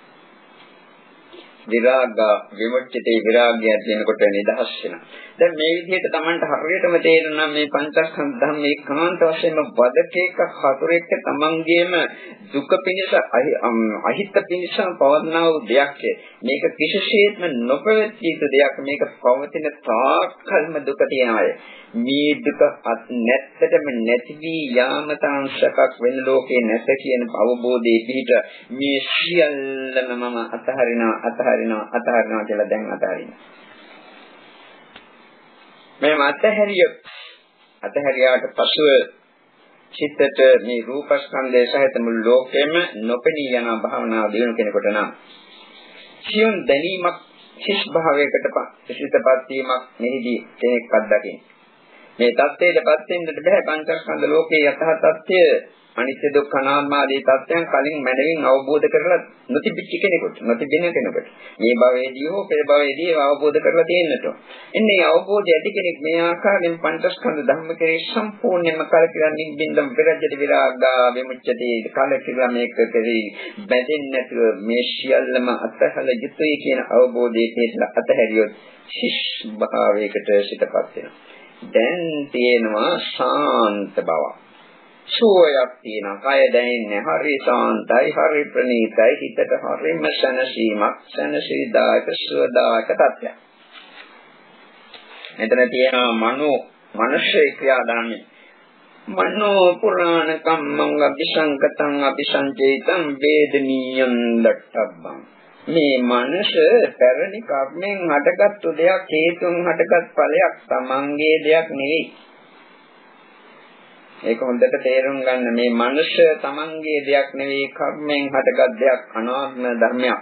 විරාග විමුක්තිය විරාගය කියනකොට නිදහස් වෙනවා. දැන් මේ විදිහට Tamanට හරියටම තේරෙනවා මේ පංචස්කන්ධ ධර්ම ඒකාන්ත වශයෙන්ම වදකේක හතරෙක Tamanගේම දුක පිණිස අහිත පිණිස පවර්ණා වූ දෙයක්. මේක කිසිසේත්ම නොපැවතිය යුතු දෙයක්. මේක පවතින තාක්කල්ම දුක තියනවාය. මේ දුක නැත්තටම නැති වී යාම තාංශකක් වෙන ලෝකේ නැත කියන අවබෝධයේ පිහිට මේ සියල්ලම මම අතහරිනවා අතහරිනවා අතහරිනවා කියලා දැන් අතහරිනවා. මේ අතහැරිය අතහැරියාට පසුව චිත්තට මේ රූපස්කන්ධය සහිත මුළු ලෝකෙම නොපෙනී යන භාවනාව දිනු කෙනෙකුට නම් සියුම් දැනීමක් හිස් භාවයකට පිටපත් වීමක් මෙහිදී කෙනෙක් අත්දකින්න. මේ தත්ත්වයටපත් වෙන්නට බෑ පංචස්කන්ධ ලෝකයේ යථා තත්ත්වය අනිත්‍ය දුක්ඛ අනාත්ම ආදී තත්ත්වයන් කලින් මනමින් අවබෝධ කරලා නොතිබිච්ච කෙනෙකුට නොතිබෙන කෙනෙකුට මේ භවයේදී හෝ පෙර භවයේදී අවබෝධ කරලා තියෙන්නට. එන්නේ අවබෝධය ඇති කෙනෙක් මේ ආකාරයෙන් පංචස්කන්ධ ධර්ම කෙරෙහි සම්පූර්ණයෙන්ම කලකිරන් නිබ්බින්දම් විරජ්‍යති විරාගා විමුච්ඡති කලකිරලා මේක කෙරෙහි බැඳෙන්නේ නැතුව මේ සියල්ලම අත්හැල යුතුයි කියන අවබෝධයේ තියෙන අතහැරියොත් ශිෂ් භාවයකට සිටපත් වෙනවා. දැන් තියෙනවා ශාන්ත බව. සුවයක් තියෙනවා. කය දැනෙන්නේ හරි ශාන්තයි, හරි ප්‍රණීතයි, හිතට හරිම සැනසීමක්, සැනසීදායක සුවදායක තත්ත්වයක්. මෙතන තියෙනවා මනෝ, මනසේ ක්‍රියාදාමය. මනෝ පුරාණ කම්මං අபிසංකතං අபிසංචේතං වේදනීයං දට්ඨබ්බං. මේ මනස පැරණි කර්මෙන් හටගත්තු දෙයක්, හේතුන් හටගත් ඵලයක්, තමන්ගේ දෙයක් නෙවෙයි. ඒක හොඳට තේරුම් ගන්න. මේ මනස තමන්ගේ දෙයක් නෙවෙයි, කර්මෙන් හටගත් දෙයක්, අනාත්ම ධර්මයක්.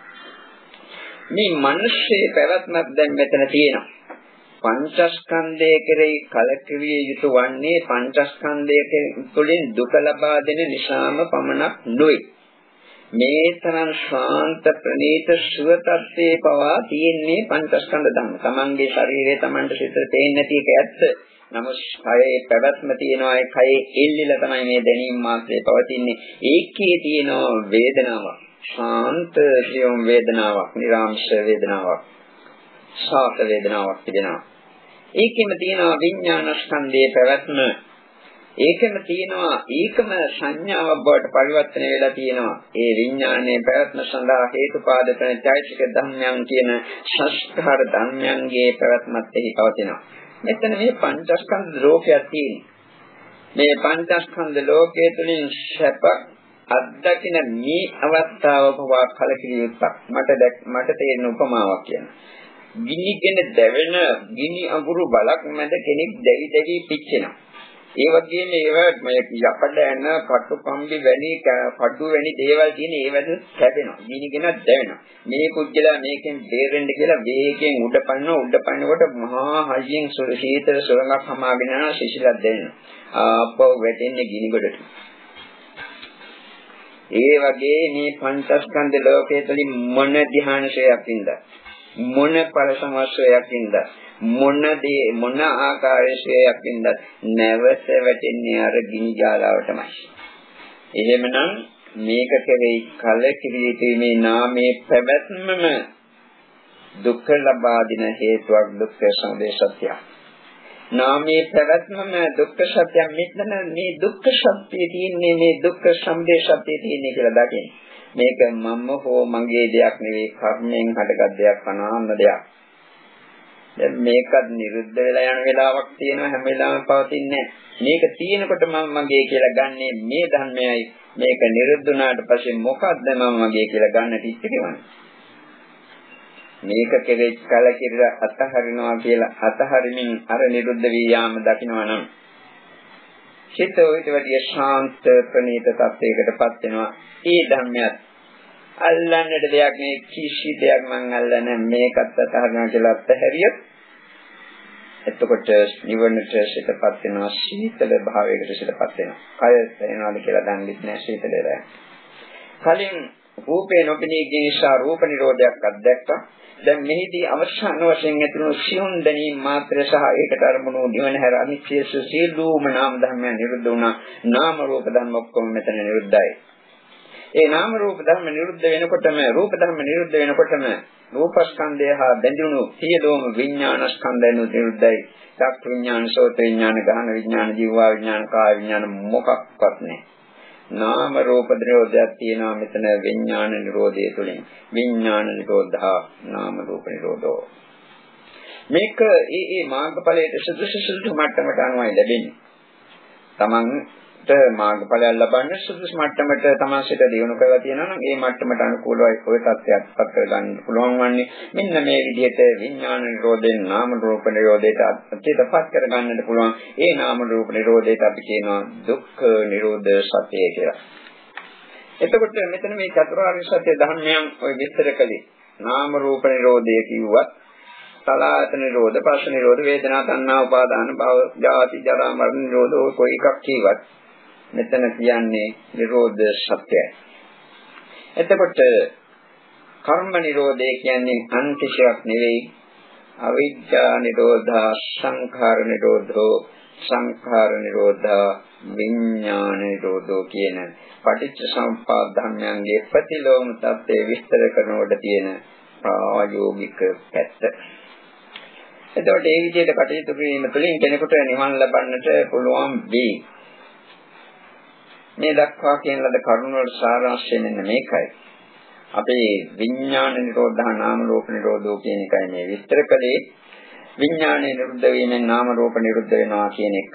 මේ මනසේ පැවැත්මක් දැන් මෙතන තියෙනවා. පංචස්කන්ධය කෙරෙහි කලකිරිය යුතු වන්නේ පංචස්කන්ධය තුළින් දුක ලබා දෙන නිසාම පමණක් නොවේ. මේ තරම් ශාන්ත ප්‍රණීත සුව තත්ත්වයේ පවා තියෙන්නේ පංචස්කන්ධ ධර්ම. තමන්ගේ ශරීරයේ තමන්ට සිත තේින්නේ නැති එක ඇත්ත. නමුත් කයේ පැවැත්ම තියෙනවා. ඒ කයේ එල්ලිලා තමයි මේ දැනීම මාත්‍රේ පවතින්නේ. ඒකේ තියෙන වේදනාවක්. ශාන්ත සියුම් වේදනාවක්, නිරාංශ වේදනාවක්, ශාත වේදනාවක් තිබෙනවා. ඒකෙම තියෙනවා විඥානස්කන්ධයේ පැවැත්ම. ඒකෙම තියෙනවා ඒකම සංඥාවක් බවට පරිවර්තන වෙලා තියෙනවා. ඒ විඥානයේ පැවැත්ම සඳහා හේතුපාදක චෛතසික ධර්මයන් කියන සංස්කාර ධර්මයන්ගේ පැවැත්මත් එහි පවතිනවා. මෙතන මේ පංචස්කන්ධ ලෝකයක් තියෙනවා. මේ පංචස්කන්ධ ලෝකයේ තුලින් සැප අත්දකින මේ අවස්ථාව පවා කලකිරිය යුක්තක්. මට මට තේරෙන උපමාවක් කියනවා. ගිනිගෙන දැවෙන ගිනි අඟුරු බලක් මැද කෙනෙක් දැවි දැවි පිච්චෙනවා. ඒ වගේම ඒවා මේ යකඩ ඇන කටු පම්බි වැනි කඩු වැනි දේවල් තියෙන ඒවද කැපෙනවා. ගිනිගෙන දැවෙනවා. මේ පුජ්‍යලා මේකෙන් බේරෙන්න කියලා වේගයෙන් උඩ පනිනවා. උඩ පනිනකොට මහා හයියෙන් සීතල සුරංගක් හමාගෙන යන ශිශිලක් දැනෙනවා. ආපහු වැටෙන්නේ ගිනි ගොඩට. ඒ වගේ මේ පංචස්කන්ධ ලෝකයේ තුලින් මොන ධ්‍යානශයක් ඉඳලා මොන පරසමස්සයක් ඉඳලා මොන දේ මොන ආකාරයක ඉඳ නැවත වැටෙන්නේ අර ගිනි ජාලාවටමයි. එහෙමනම් මේක කෙරෙහි කලකිරීමේ මේ නාමයේ පැවැත්මම දුක්ඛ ලබා දින හේතුවක් දුක්ඛ සමුදය සත්‍යය. නාමයේ පැවැත්මම දුක්ඛ සත්‍යය. මෙතන මේ දුක්ඛ සත්‍යය තියෙන්නේ මේ දුක්ඛ සමුදය සත්‍යය තියෙන්නේ කියලා දකින්න. මේක මම හෝ මගේ දෙයක් නෙවෙයි, කර්මයෙන් හටගත් දෙයක්, අනාත්ම දෙයක්. දැන් මේකත් නිරුද්ධ වෙලා යන වෙලාවක් තියෙනවා, හැම වෙලාවෙම පවතින්නේ නැහැ. මේක තියෙනකොට මම මගේ කියලා ගන්නෙ මේ ධර්මයයි. මේක නිරුද්ධ වුණාට පස්සේ මොකක්ද මම මගේ කියලා ගන්නට ඉච්චකවන්නේ? මේක කෙරෙහි කලකිරලා අතහරිනවා කියලා අතහරිමින් අර නිරුද්ධ වී යාම දකිනවා නම් සිත ඊට වැඩිය ශාන්ත ප්‍රණීත තත්යකටපත් වෙනවා. ඒ ධර්මයක් අල්ලන්නට දෙයක් නේ, කිසි දෙයක් මං අල්ලන්නේ මේකත් අතහරිනවා කියලා අත්හැරියොත් එතකොට නිවනට සිතපත් වෙනවා, සීතල භාවයකට සිතපත් වෙනවා. කය දැනෙනවාද කියලා දන්නේ නැහැ සීතලේ. කලින් රූපේ නොපෙනී ගිය නිසා රූප නිරෝධයක් අත්දැක්කා. දැන් මෙහිදී අවසාන වශයෙන් ඇතිවන සියුම් දැනීම මාත්‍ර සහ ඒකට අරමුණු නිවන හැර අනිත්‍යස සියලුම නාම ධර්මයන් නිරුද්ධ වුණා. නාම රූප ධර්ම ඔක්කොම මෙතන නිරුද්ධයි. ඒ නාම රූප ධර්ම නිරුද්ධ වෙනකොටම රූප ධර්ම නිරුද්ධ වෙනකොටම රූපස්කන්ධය හා බැඳුණු සියලුම විඥානස්කන්ධයන් නිරුද්ධයි. චක්ඛු විඥාන, සෝත විඥාන, ගාහන විඥාන, ජීවා විඥාන, කාය විඥාන මොකක්වත් නැහැ. නාම රූප නිරෝධයක් තියෙනවා මෙතන විඥාන නිරෝධය තුළින්. විඥාන නිරෝධා නාම රූප නිරෝධෝ. මේක ඒ ඒ මාර්ගඵලයේ සුදුසු සුදුසු මට්ටමට අනුවයි ලැබෙන්නේ. තමන්ට මාර්ගඵලයක් ලබන්න සුදුසු මට්ටමට තමන් සිත දියුණු කරලා තියෙනවා නම් ඒ මට්ටමට අනුකූලවයි ඔය තත්ත්වයක් පත් කරගන්න පුළුවන් වන්නේ. මෙන්න මේ විදිහට විඥාන නිරෝධයෙන් නාම රූප නිරෝධයට අත්‍යතපත් කරගන්නට පුළුවන්. ඒ නාම රූප නිරෝධයට අපි කියනවා දුක්ඛ නිරෝධ සත්‍යය කියලා. එතකොට මෙතන මේ චතුරාර්ය සත්‍ය ධර්මයන් ඔය විස්තර කළේ නාම රූප නිරෝධය කිව්වත් සලආයතන නිරෝධ, පස්ස නිරෝධ, වේදනා තණ්හා උපාදාන භව, ජාති ජරා මරණ නිරෝධ ඔය කොයි එකක් කිව්වත් මෙතන කියන්නේ නිරෝධ සත්‍යයි. එතකොට කර්ම නිරෝධය කියන්නේ අන්තිශයක් නෙවෙයි. අවිද්‍යා නිරෝධා, සංඛාර නිරෝධෝ, සංඛාර නිරෝධා, විඥාන නිරෝධෝ කියන පටිච්ච සමුප්පාද ධර්මයන්ගේ ප්‍රතිලෝම තත්ත්වය විස්තර කරනකොට තියෙන ප්‍රායෝගික පැත්ත. එතකොට මේ විදිහට කටයුතු කිරීම තුළින් කෙනෙකුට නිවන් ලබන්නට පුළුවන් වෙයි. මේ දක්වා කියන ලද කරුණ වල සාරාංශය මෙන්න මේකයි. අපේ විඥාන නිරෝධා නාම රූප නිරෝධෝ කියන එකයි මේ විස්තර කළේ. විඥානයේ නිරුද්ධ වීමෙන් නාම රූප නිරුද්ධ වෙනවා කියන එක.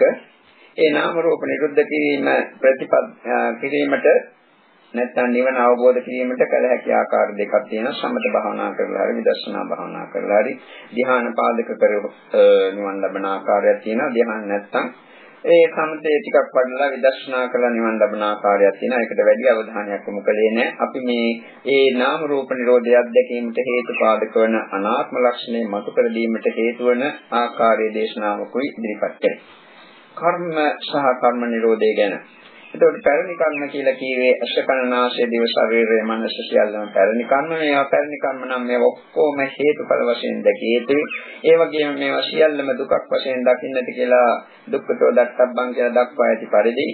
ඒ නාම රූප නිරුද්ධ කිරීම ප්‍රතිපද කිරීමට නැත්නම් නිවන අවබෝධ කිරීමට කල හැකි ආකාර දෙකක් තියෙනවා. සමත භාවනා කරලා හරි විදර්ශනා භාවනා කරලා හරි ධ්‍යාන පාදක කර නිවන් ලබන ආකාරයක් තියෙනවා. ධ්‍යාන නැත්නම් ඒ සමතේ ටිකක් වඩලා විදර්ශනා කරලා නිවන් ලබන ආකාරයක් තියෙනවා. ඒකට වැඩි අවධානයක් යොමු කළේ නැහැ. අපි මේ ඒ නාම රූප නිරෝධය අධ්‍යක්ීමට හේතුපාදක වන අනාත්ම ලක්ෂණය මතු කර දීමට හේතු වන ආකාරයේ දේශනාවකුයි ඉදිරිපත් කළේ. කර්ම සහ කර්ම නිරෝධය ගැන. එතකොට පැරණි කර්ම කියලා කියවේ අශකනාශය දිව ශරීරයේ මනස සියල්ලම පැරණි කර්ම. මේවා පැරණි කර්ම නම් මේවා ඔක්කොම හේතුඵල වශයෙන් දැකිය යුතුයි. ඒ වගේම මේවා සියල්ලම දුකක් වශයෙන් දකින්නට කියලා දුක්ඛතෝ දත්තබ්බං කියලා දක්වා ඇති පරිදි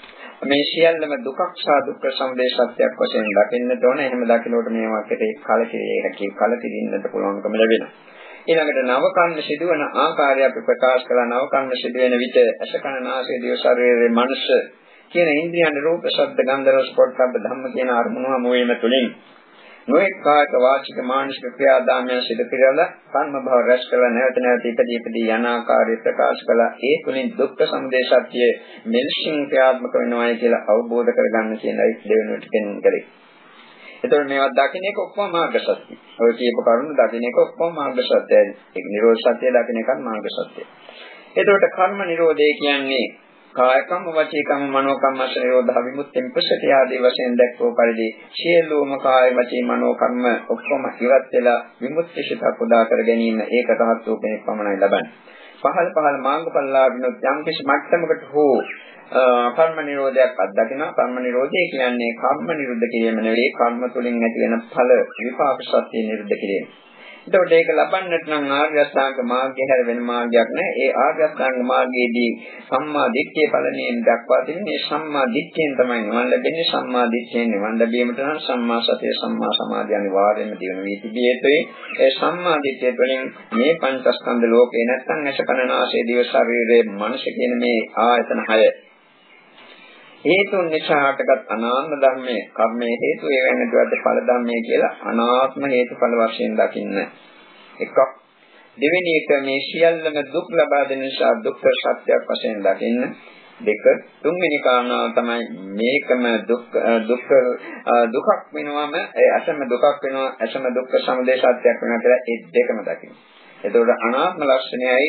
මේ සියල්ලම දුකක් සහ දුක්ඛ සමුදය සත්‍යයක් වශයෙන් දකින්නට ඕන. එහෙම දකිනකොට මේවා කෙරේ කලකිරිය හැකි කලකිරින්නට පුළුවන්කම ලැබෙනවා. ඊළඟට නව කර්ම සිදුවන ආකාරය අපි ප්‍රකාශ කළා. නව කර්ම සිදුවෙන විට අශකනාශය දිව ශරීරයේ මනස කියන ඉන්ද්‍රියන් රූප ශබ්ද ගන්ධ රස පොට්ටබ්බ ධම්ම කියන අරමුණු හමු වීම තුළින් නොඑක කායික වාචික මානසික ක්‍රියාදාමයන් සිදු කරලා කර්ම භව රැස් කරලා නැවත නැවත ඉපදී ඉපදී යන ආකාරය ප්‍රකාශ කළා. ඒ තුළින් දුක්ඛ සමුදය සත්‍ය මෙලෙසින් ක්‍රියාත්මක වෙනවායි කියලා අවබෝධ කරගන්න කියලායි දෙවෙනුවට කියන්නේ කරේ. එතකොට මේවා දකින්න එක ඔක්කොම මාර්ග සත්‍ය. ඔය කියපු කරුණු දකින්න එක ඔක්කොම මාර්ග සත්‍යයි. ඒක නිරෝධ සත්‍ය දකින්න එකත් මාර්ග සත්‍යයි. එතකොට කර්ම නිරෝධය කියන්නේ කායකම්ම වචීකම්ම මනෝකම්ම නිරෝධ විමුක්තිය ප්‍රසති ආදී වශයෙන් දැක්වූ පරිදි සියලුම කාය වචී මනෝ කර්ම ඔක්කොම ඉවත් වෙලා විමුක්ති සිත පුදා කර ගැනීම ඒක රහත් වූ කෙනෙක් පමණයි ලබන්නේ. පහළ පහළ මාර්ගඵලලාභිනොත් යම් කිසි මට්ටමකට හෝ කර්ම නිරෝධයක් අත්දකිනවා. කර්ම නිරෝධය කියන්නේ කර්ම නිරුද්ධ කිරීම නෙවෙයි, කර්ම තුලින් ඇති වෙන ඵල විපාක සත්‍ය නිරුද්ධ කිරීම. එතකොට ඒක ලබන්නට නම් ආර්ය අෂ්ටාංග මාර්ගය හැර වෙන මාර්ගයක් නැහැ. ඒ ආර්ය අෂ්ටාංග මාර්ගයේදී සම්මා දිට්ඨිය ඵලණයෙන් දක්වා තිබෙන මේ සම්මා දිට්ඨියෙන් තමයි නිවන් ලැබෙන්නේ. සම්මා දිට්ඨියෙන් නිවන් ලැබීමට නම් සම්මා සතිය සම්මා සමාධිය අනිවාර්යයෙන්ම දිනු වී තිබිය යුතුයි. ඒ සම්මා දිට්ඨිය තුළින් මේ පංචස්කන්ධ ලෝකේ නැත්නම් අශකනාශය දිව ශරීරයේ මනස කියන මේ ආයතන හය හේතුන් නිසා හටගත් අනාත්ම ධර්මයේ කර්මයේ හේතු ඒ වෙනකොට ඵල ධර්මයේ කියලා අනාත්ම හේතුඵල වශයෙන් දකින්න එකක්. දෙවෙනි එක මේ සියල්ලම දුක් ලබා දෙන නිසා දුක්ඛ සත්‍යයක් වශයෙන් දකින්න දෙක. තුන්වෙනි කාරණාව තමයි මේකම දුක් දුක් දුකක් වෙනවම අසම දුකක් වෙනවා අසම දුක්ඛ සමුදය සත්‍යයක් වෙනවා කියලා ඒ දෙකම දකින්න. එතකොට අනාත්ම ලක්ෂණයයි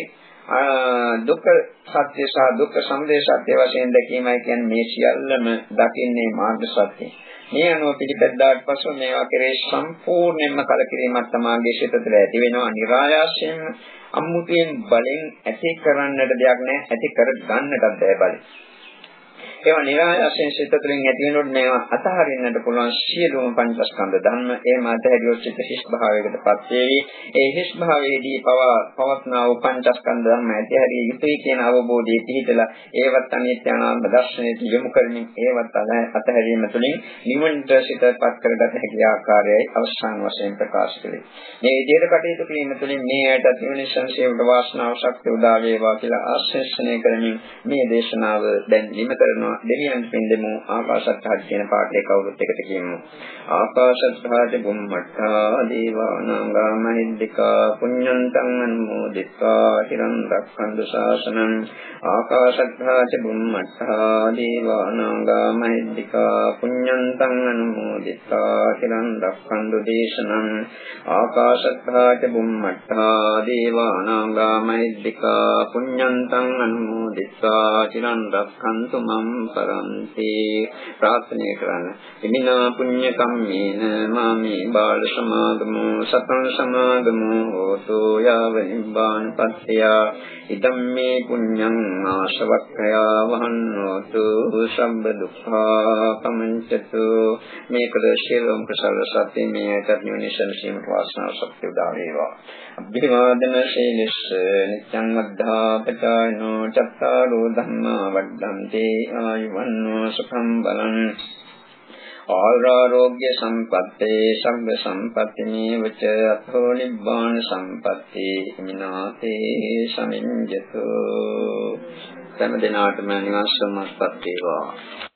දුක්ඛ සත්‍ය සහ දුක්ඛ සමුදය සත්‍ය වශයෙන් දැකීමයි කියන්නේ මේ සියල්ලම දකින්නේ මාර්ග සත්‍යය. මේ අනුව පිළිපැද්දාට පසු මේවා කෙරේ සම්පූර්ණයෙන්ම කලකිරීමක් තමාගේ සිත තුළ ඇති වෙනවා. නිරායාසයෙන්ම අමුතුවෙන් බලෙන් ඇති කරන්නට දෙයක් නැහැ, ඇති කර ගන්නටත් බැහැ බලෙන්. ඒවා නිරායාසයෙන් සිත තුළින් ඇති වෙනකොට මේවා අතහරින්නට පුළුවන් සියලුම පංචස්කන්ධ ධර්ම ඒ මාතහැරියොත් සිත හිස් භාවයකටපත් වේවි. ඒ හිස් භාවයේදී පවා පවත්නා වූ පංචස්කන්ධ ධර්ම ඇතිහැරිය යුතුයි කියන අවබෝධයේ පිහිටලා ඒවත් අනිත්‍ය අනාත්ම දර්ශනයට යොමු කරමින් ඒවත් අතහැරීම තුළින් නිවනට සිතපත් කරගත හැකි ආකාරයයි අවසාන වශයෙන් ප්‍රකාශ කළේ. මේ විදිහට කටයුතු කිරීම තුළින් මේ ඇයට නිවන සංසේවට වාසනාව ශක්තිය උදා වේවා කියලා ආශිර්වාදනය කරමින් මේ දේශනාව දැන් නිම කරනවා. දෙවියන් පින්දෙමු ආකාශත්හාජ කියන පාඩේ කවුරුත් එකට කියමු. ආකාශත්හාජ බුම්මඨා දේවානාගා මහිද්దికා පුඤ්ඤන්තං අනුමෝදිත්වා හිරං රක්ඛන්තු ශාසනං. ආකාශත්හාජ බුම්මඨා දේවානාගා මහිද්దికා පුඤ්ඤන්තං අනුමෝදිත්වා හිරං රක්ඛන්තු දේශනං. ආකාශත්හාජ බුම්මඨා දේවානාගා මහිද්దికා පුඤ්ඤන්තං අනුමෝදිත්වා හිරං රක්ඛන්තු මම් පරන්ති. ප්‍රාර්ථනා කරන්න. ඉමිනා පුඤ්ඤ කම්මේන මාමේ බාල සමාගමෝ සතං සමාගමෝ හෝතු යාව නිබ්බාන පත්‍ය. ඉදම්මේ පුඤ්ඤං ආශවක්ඛයා වහන්නෝතු සම්බ දුක්ඛා පමංචතු. මේකද ශීලම් කුසල සත්‍ය මේ කර්ණිවනිසන සීමට වාසනාව සත්‍ය උදා වේවා. අභිවාදන ශීලස්ස නිච්ඡං වද්ධාපචායනෝ චත්තාරෝ ධම්මා වඩ්ඩන්ති ආයුවන්නෝ සුඛං බලං. ආරෝග්‍ය සම්පත්තේ සම්බ සම්පatti නීවච අතෝ නිබ්බාන සම්පatti හිමිනාතේ සමිඤ්ඤතෝ. සෑම දිනාටම නිවන් සම්පත් වේවා.